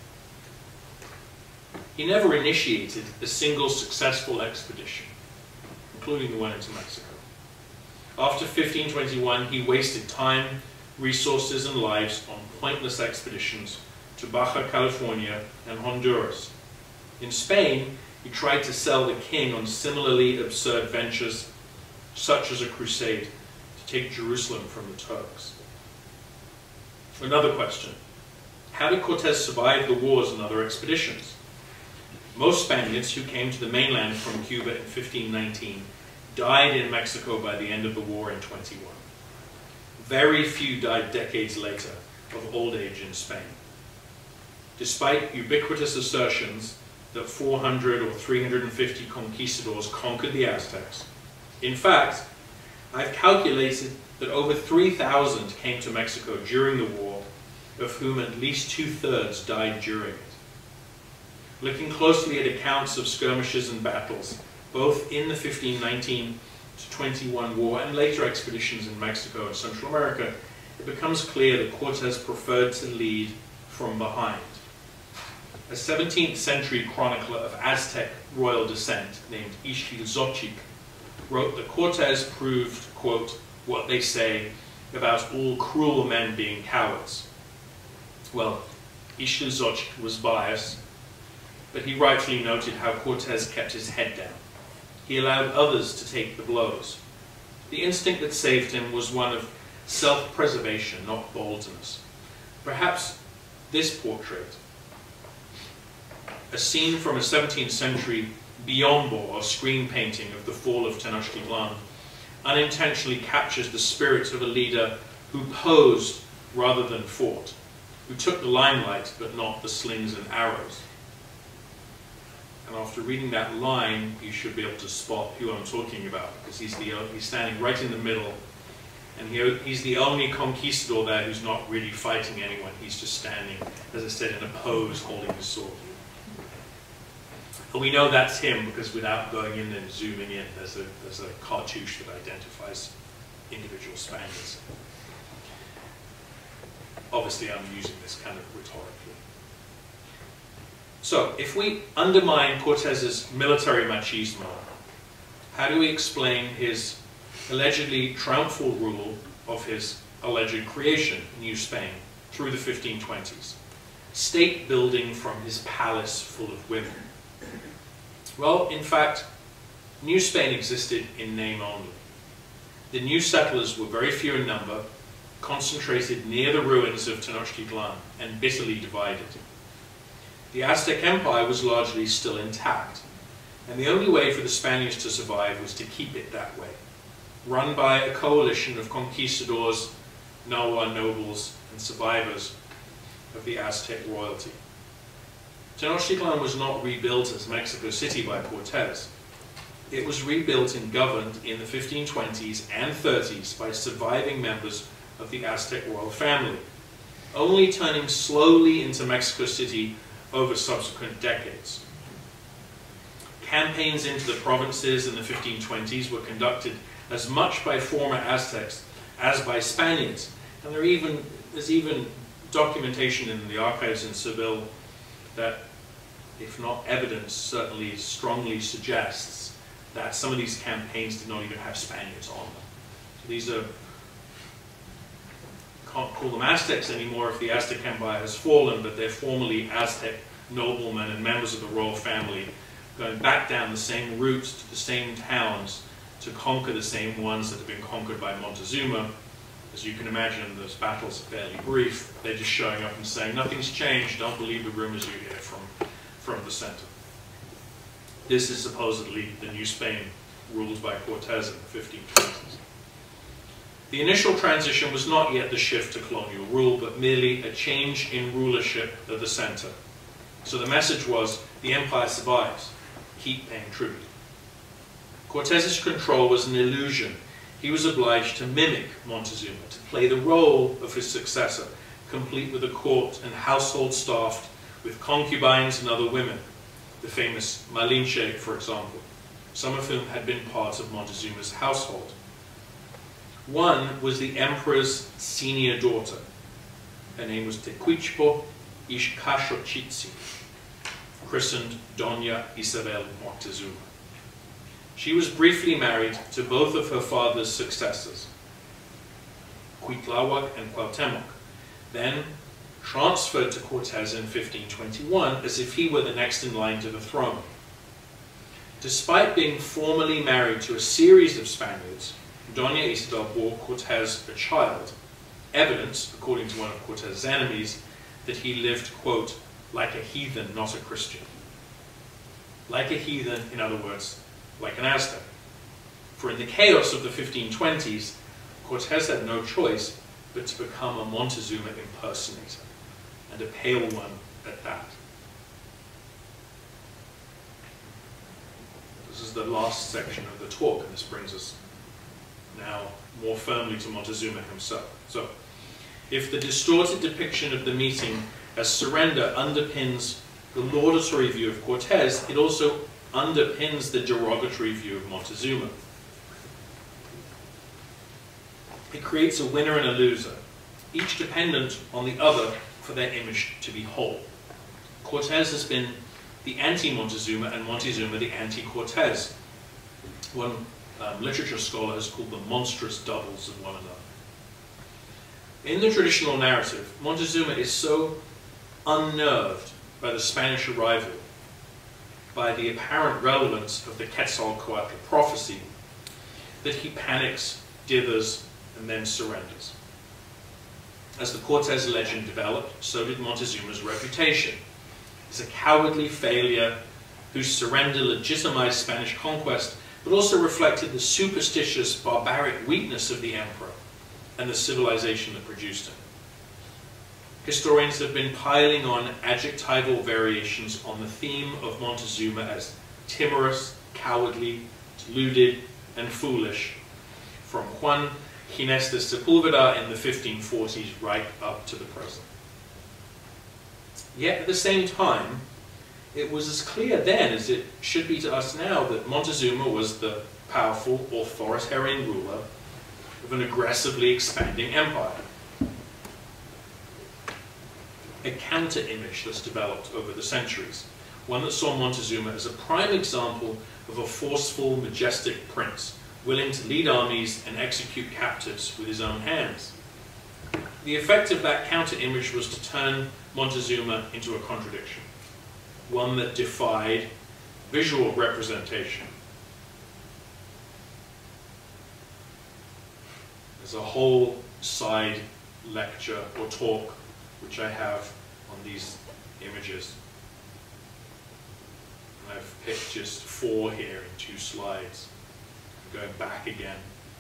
B: He never initiated a single successful expedition, including the one into Mexico. After fifteen twenty-one, he wasted time, resources, and lives on pointless expeditions to Baja California and Honduras. In Spain, he tried to sell the king on similarly absurd ventures, such as a crusade to take Jerusalem from the Turks. Another question. How did Cortes survive the wars and other expeditions? Most Spaniards who came to the mainland from Cuba in fifteen nineteen died in Mexico by the end of the war in twenty-one. Very few died decades later of old age in Spain. Despite ubiquitous assertions that four hundred or three hundred fifty conquistadors conquered the Aztecs, in fact, I've calculated that over three thousand came to Mexico during the war, of whom at least two-thirds died during it. Looking closely at accounts of skirmishes and battles, both in the fifteen nineteen to twenty-one war and later expeditions in Mexico and Central America, it becomes clear that Cortes preferred to lead from behind. A seventeenth century chronicler of Aztec royal descent named Ixtlilxochitl wrote that Cortes proved, quote, what they say about all cruel men being cowards. Well, Ixtlilxochitl was biased, but he rightfully noted how Cortes kept his head down. He allowed others to take the blows. The instinct that saved him was one of self-preservation, not boldness. Perhaps this portrait, a scene from a seventeenth century biombo or screen painting of the fall of Tenochtitlan, unintentionally captures the spirit of a leader who posed rather than fought, who took the limelight but not the slings and arrows. And after reading that line, you should be able to spot who I'm talking about, because he's, the, he's standing right in the middle, and he, he's the only conquistador there who's not really fighting anyone. He's just standing, as I said, in a pose, holding his sword. And we know that's him because without going in and zooming in, there's a, there's a cartouche that identifies individual Spaniards. Obviously, I'm using this kind of rhetorically. So, if we undermine Cortes's military machismo, how do we explain his allegedly triumphal rule of his alleged creation, New Spain, through the fifteen twenties. State building from his palace full of women. Well, in fact, New Spain existed in name only. The new settlers were very few in number, concentrated near the ruins of Tenochtitlan, and bitterly divided. The Aztec Empire was largely still intact, and the only way for the Spaniards to survive was to keep it that way, run by a coalition of conquistadors, Nahua nobles, and survivors of the Aztec royalty. Tenochtitlan was not rebuilt as Mexico City by Cortes. It was rebuilt and governed in the fifteen twenties and thirties by surviving members of the Aztec royal family, only turning slowly into Mexico City over subsequent decades. Campaigns into the provinces in the fifteen twenties were conducted as much by former Aztecs as by Spaniards, and there even, there's even documentation in the archives in Seville that, if not evidence, certainly strongly suggests that some of these campaigns did not even have Spaniards on them. So these are, can't call them Aztecs anymore if the Aztec Empire has fallen, but they're formerly Aztec noblemen and members of the royal family going back down the same routes to the same towns to conquer the same ones that have been conquered by Moctezuma. As you can imagine, those battles are fairly brief. They're just showing up and saying, nothing's changed, don't believe the rumors you hear from, from the center. This is supposedly the New Spain ruled by Cortes in the fifteen twenties. The initial transition was not yet the shift to colonial rule, but merely a change in rulership of the center. So the message was, the empire survives, keep paying tribute. Cortes's control was an illusion. He was obliged to mimic Montezuma, to play the role of his successor, complete with a court and household staffed with concubines and other women, the famous Malinche, for example, some of whom had been part of Montezuma's household. One was the emperor's senior daughter. Her name was Tecuichpo Ixcaxochitzi, christened Doña Isabel Moctezuma. She was briefly married to both of her father's successors, Cuitlahuac and Cuauhtemoc, then transferred to Cortes in fifteen twenty-one as if he were the next in line to the throne. Despite being formally married to a series of Spaniards, Doña Isabel bore Cortes a child, evidence, according to one of Cortes' enemies, that he lived, quote, like a heathen, not a Christian. Like a heathen, in other words, like an Aztec. For in the chaos of the fifteen twenties, Cortes had no choice but to become a Montezuma impersonator, and a pale one at that. This is the last section of the talk, and this brings us now more firmly to Montezuma himself. So, if the distorted depiction of the meeting as surrender underpins the laudatory view of Cortes, it also underpins the derogatory view of Montezuma. It creates a winner and a loser, each dependent on the other for their image to be whole. Cortes has been the anti-Montezuma and Montezuma the anti-Cortes. One um, literature scholar has called them monstrous doubles of one another. In the traditional narrative, Montezuma is so unnerved by the Spanish arrival, by the apparent relevance of the Quetzalcoatl prophecy, that he panics, dithers, and then surrenders. As the Cortes legend developed, so did Montezuma's reputation as a cowardly failure whose surrender legitimized Spanish conquest, but also reflected the superstitious, barbaric weakness of the emperor and the civilization that produced him. Historians have been piling on adjectival variations on the theme of Montezuma as timorous, cowardly, deluded, and foolish, from Juan Ginés de Sepúlveda in the fifteen forties right up to the present. Yet at the same time, it was as clear then as it should be to us now that Montezuma was the powerful, authoritarian ruler of an aggressively expanding empire. A counter-image that's developed over the centuries, one that saw Montezuma as a prime example of a forceful, majestic prince, willing to lead armies and execute captives with his own hands. the effect of that counter-image was to turn Moctezuma into a contradiction, one that defied visual representation. There's a whole side lecture or talk which I have on these images. And I've picked just four here in two slides. I'm going back again.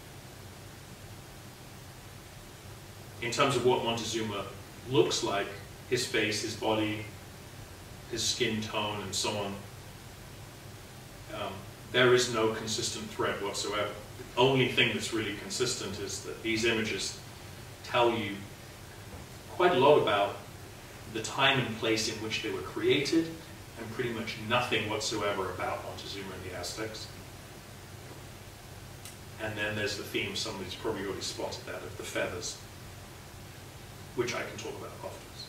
B: In terms of what Moctezuma looks like, his face, his body, his skin tone, and so on, um, there is no consistent thread whatsoever. The only thing that's really consistent is that these images tell you quite a lot about the time and place in which they were created, and pretty much nothing whatsoever about Moctezuma and the Aztecs. And then there's the theme, somebody's probably already spotted that, of the feathers, which I can talk about afterwards.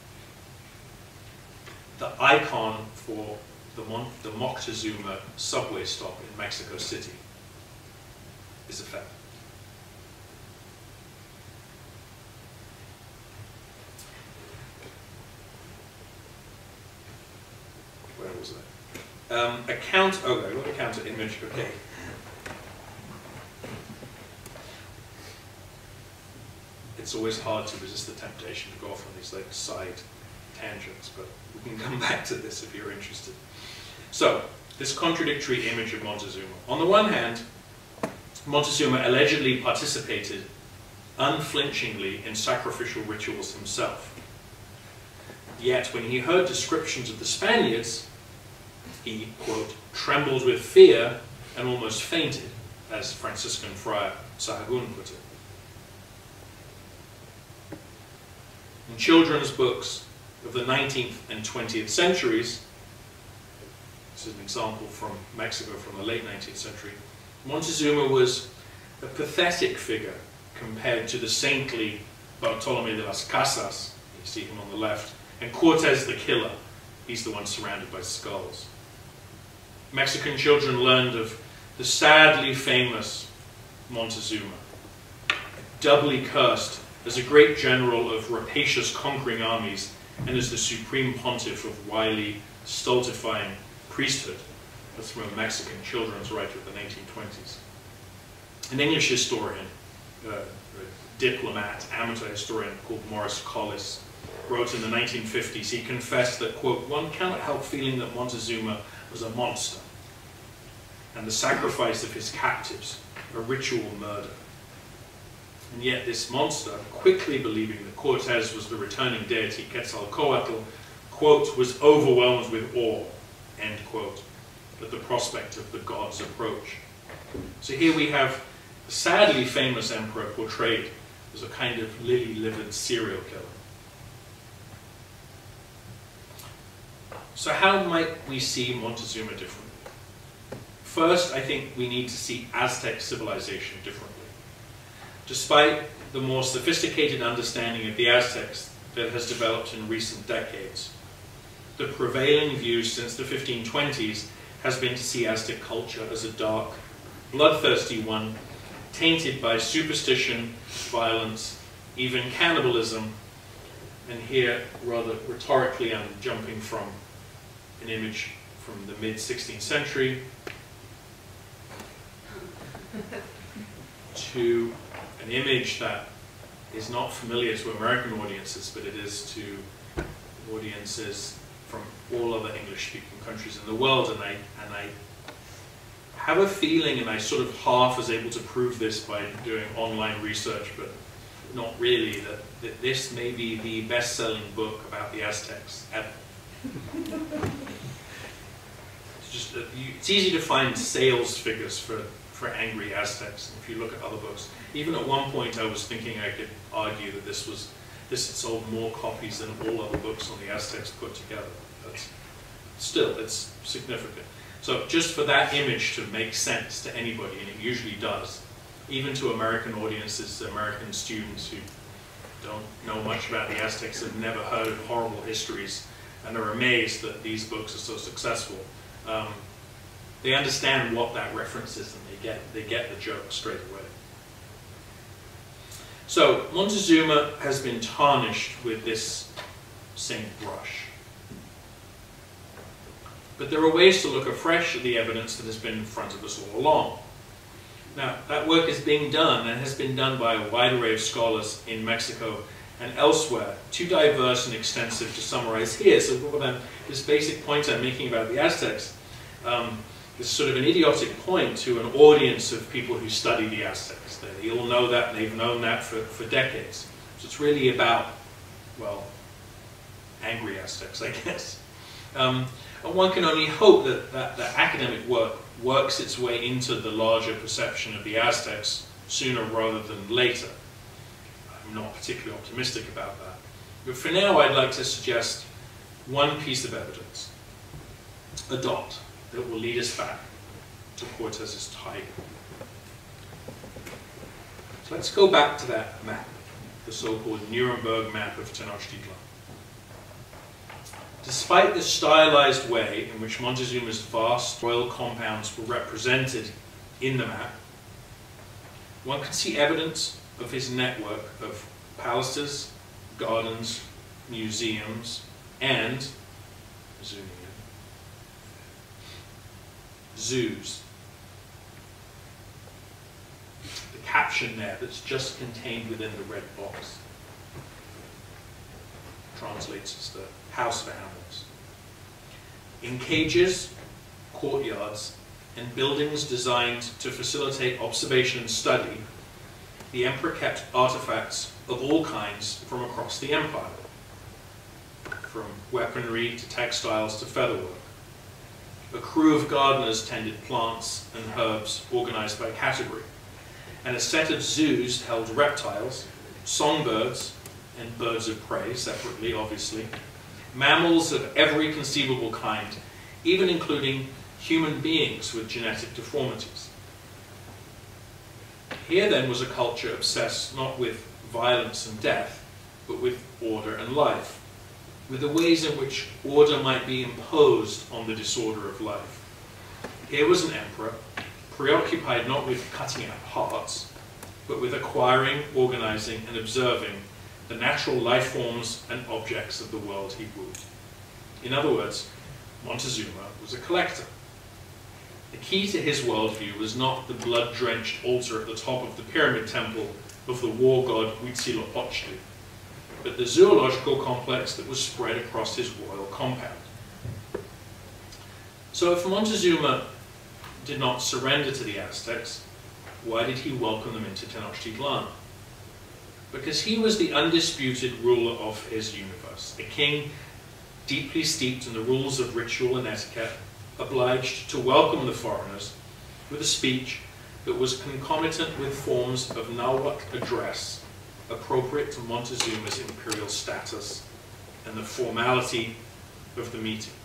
B: The icon for the, Mon the Moctezuma subway stop in Mexico City is a feather. Where was that? Um, a count, oh, I got a counter image, okay. It's always hard to resist the temptation to go off on these like side tangents, but we can come back to this if you're interested. So, this contradictory image of Moctezuma. On the one hand, Moctezuma allegedly participated unflinchingly in sacrificial rituals himself. Yet, when he heard descriptions of the Spaniards, he, quote, trembled with fear and almost fainted, as Franciscan friar Sahagún put it. In children's books of the nineteenth and twentieth centuries, this is an example from Mexico from the late nineteenth century, Moctezuma was a pathetic figure compared to the saintly Bartolomé de las Casas, you see him on the left, and Cortes the killer, he's the one surrounded by skulls. Mexican children learned of the sadly famous Moctezuma, doubly cursed as a great general of rapacious conquering armies and as the supreme pontiff of wily, stultifying priesthood. That's from a Mexican children's writer of the nineteen twenties. An English historian, uh, a diplomat, amateur historian called Maurice Collis, wrote in the nineteen fifties, he confessed that, quote, one cannot help feeling that Moctezuma was a monster, and the sacrifice of his captives, a ritual murder. And yet this monster, quickly believing that Cortes was the returning deity Quetzalcoatl, quote, was overwhelmed with awe, end quote, at the prospect of the god's approach. So here we have a sadly famous emperor portrayed as a kind of lily-livered serial killer. So how might we see Moctezuma differently? First, I think we need to see Aztec civilization differently. Despite the more sophisticated understanding of the Aztecs that has developed in recent decades, the prevailing view since the fifteen twenties has been to see Aztec culture as a dark, bloodthirsty one, tainted by superstition, violence, even cannibalism. And here, rather rhetorically, I'm jumping from an image from the mid sixteenth century to an image that is not familiar to American audiences, but it is to audiences from all other English-speaking countries in the world. And I, and I have a feeling, and I sort of half was able to prove this by doing online research, but not really, that, that this may be the best-selling book about the Aztecs ever. It's just, uh, you, it's easy to find sales figures for for angry Aztecs, if you look at other books. Even at one point I was thinking I could argue that this was this had sold more copies than all other books on the Aztecs put together. But still, it's significant. So just for that image to make sense to anybody, and it usually does, even to American audiences, American students who don't know much about the Aztecs, have never heard of horrible histories, and are amazed that these books are so successful. Um, They understand what that reference is, and they get, they get the joke straight away. So Montezuma has been tarnished with this same brush. But there are ways to look afresh at the evidence that has been in front of us all along. Now, that work is being done and has been done by a wide array of scholars in Mexico and elsewhere, too diverse and extensive to summarize here. So what I'm, this basic point I'm making about the Aztecs um, is sort of an idiotic point to an audience of people who study the Aztecs. They all know that, and they've known that for, for decades. So it's really about, well, angry Aztecs, I guess. Um, and one can only hope that, that that academic work works its way into the larger perception of the Aztecs sooner rather than later. I'm not particularly optimistic about that. But for now, I'd like to suggest one piece of evidence, a dot, that will lead us back to Cortes's tiger. So let's go back to that map, the so-called Nuremberg map of Tenochtitlan. Despite the stylized way in which Montezuma's vast royal compounds were represented in the map, one can see evidence of his network of palaces, gardens, museums, and, zooming in, zoos. The caption there that's just contained within the red box translates as the house of animals. In cages, courtyards, and buildings designed to facilitate observation and study, the emperor kept artifacts of all kinds from across the empire, from weaponry to textiles to featherwork. A crew of gardeners tended plants and herbs organized by category, and a set of zoos held reptiles, songbirds, and birds of prey, separately, obviously, mammals of every conceivable kind, even including human beings with genetic deformities. Here then was a culture obsessed not with violence and death, but with order and life, with the ways in which order might be imposed on the disorder of life. Here was an emperor, preoccupied not with cutting out hearts, but with acquiring, organizing, and observing the natural life forms and objects of the world he ruled. In other words, Montezuma was a collector. The key to his worldview was not the blood-drenched altar at the top of the pyramid temple of the war god Huitzilopochtli, but the zoological complex that was spread across his royal compound. So if Montezuma did not surrender to the Aztecs, why did he welcome them into Tenochtitlan? Because he was the undisputed ruler of his universe, a king deeply steeped in the rules of ritual and etiquette, obliged to welcome the foreigners with a speech that was concomitant with forms of Nahuatl address appropriate to Montezuma's imperial status and the formality of the meeting,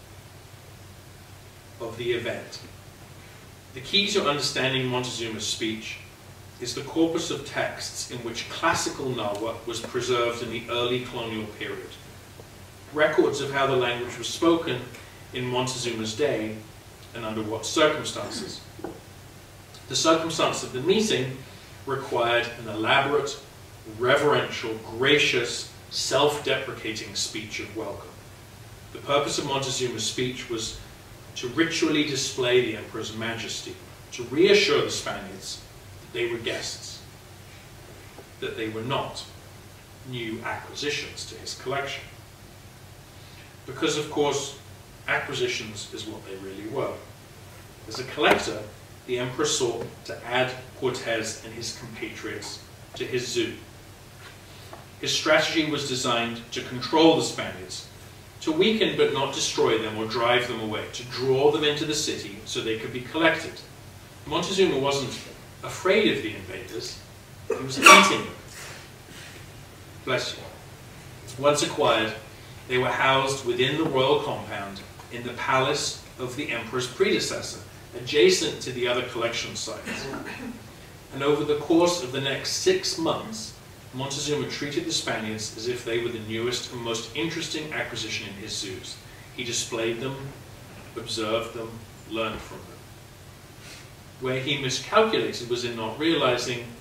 B: of the event. The key to understanding Montezuma's speech is the corpus of texts in which classical Nahuatl was preserved in the early colonial period. Records of how the language was spoken in Montezuma's day and under what circumstances. The circumstance of the meeting required an elaborate, reverential, gracious, self-deprecating speech of welcome. The purpose of Montezuma's speech was to ritually display the emperor's majesty, to reassure the Spaniards that they were guests, that they were not new acquisitions to his collection. Because, of course, acquisitions is what they really were. As a collector, the emperor sought to add Cortes and his compatriots to his zoo. His strategy was designed to control the Spaniards, to weaken but not destroy them or drive them away, to draw them into the city so they could be collected. Montezuma wasn't afraid of the invaders, he was hunting them. Bless you. Once acquired, they were housed within the royal compound in the palace of the emperor's predecessor, adjacent to the other collection sites. And over the course of the next six months, Montezuma treated the Spaniards as if they were the newest and most interesting acquisition in his zoos. He displayed them, observed them, learned from them. Where he miscalculated was in not realizing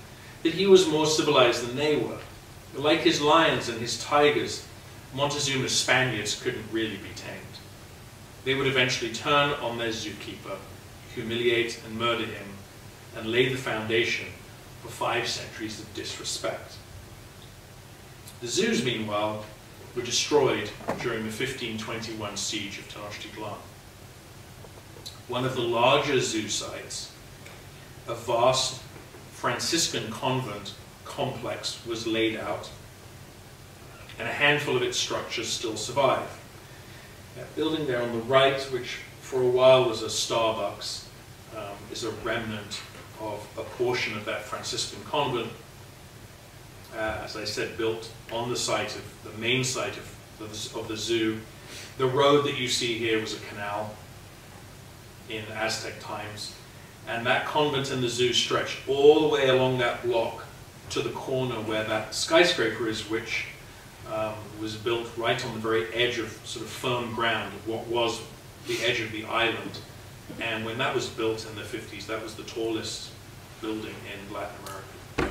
B: that he was more civilized than they were. Like his lions and his tigers, Montezuma's Spaniards couldn't really be tamed. They would eventually turn on their zookeeper, humiliate and murder him, and lay the foundation for five centuries of disrespect. The zoos, meanwhile, were destroyed during the fifteen twenty-one siege of Tenochtitlan. One of the larger zoo sites, a vast Franciscan convent complex, was laid out, and a handful of its structures still survive. That building there on the right, which for a while was a Starbucks, um, is a remnant of a portion of that Franciscan convent, uh, as I said, built on the site of the main site of the, of the zoo. The road that you see here was a canal in Aztec times, and that convent and the zoo stretched all the way along that block to the corner where that skyscraper is, which um, was built right on the very edge of sort of firm ground of what was the edge of the island. And when that was built in the fifties, that was the tallest building in Latin America.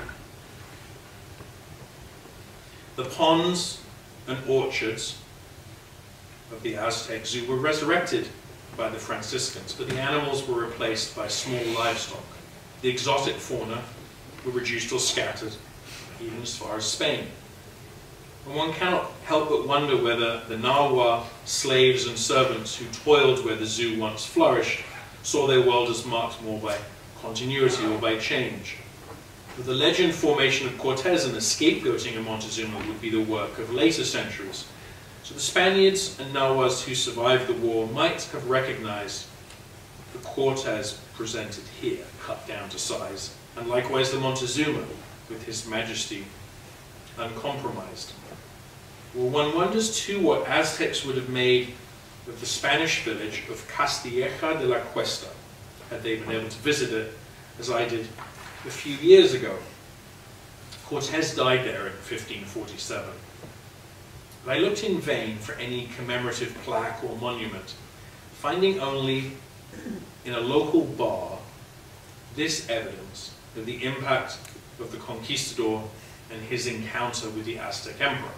B: The ponds and orchards of the Aztec zoo were resurrected by the Franciscans, but the animals were replaced by small livestock. The exotic fauna were reduced or scattered, even as far as Spain. And one cannot help but wonder whether the Nahua slaves and servants who toiled where the zoo once flourished saw their world as marked more by continuity or by change. But the legend formation of Cortes and the scapegoating of Montezuma would be the work of later centuries. So the Spaniards and Nahuas who survived the war might have recognized the Cortes presented here, cut down to size, and likewise the Montezuma, with his majesty uncompromised. Well, one wonders too what Aztecs would have made of the Spanish village of Castilleja de la Cuesta, had they been able to visit it, as I did a few years ago. Cortes died there in fifteen forty-seven. But I looked in vain for any commemorative plaque or monument, finding only in a local bar this evidence of the impact of the conquistador and his encounter with the Aztec emperor.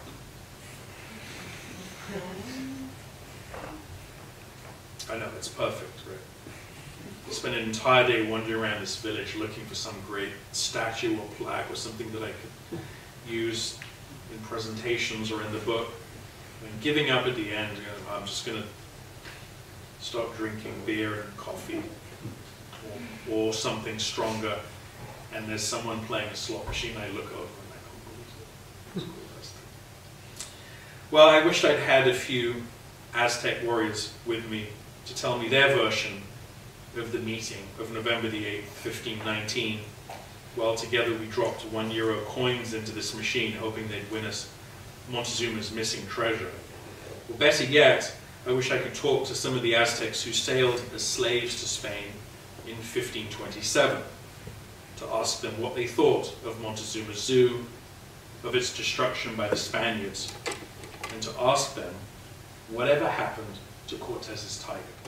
B: I know, it's perfect, right? I spent an entire day wandering around this village looking for some great statue or plaque or something that I could use in presentations or in the book. And giving up at the end, you know, I'm just going to start drinking beer and coffee or, or something stronger. And there's someone playing a slot machine. I look over and I can't believe it. Well, I wished I'd had a few Aztec warriors with me to tell me their version of the meeting of November the eighth, fifteen nineteen. While together we dropped one euro coins into this machine, hoping they'd win us Montezuma's missing treasure. Or better yet, I wish I could talk to some of the Aztecs who sailed as slaves to Spain in fifteen twenty-seven, to ask them what they thought of Montezuma's zoo, of its destruction by the Spaniards, and to ask them whatever happened to Cortes's tiger.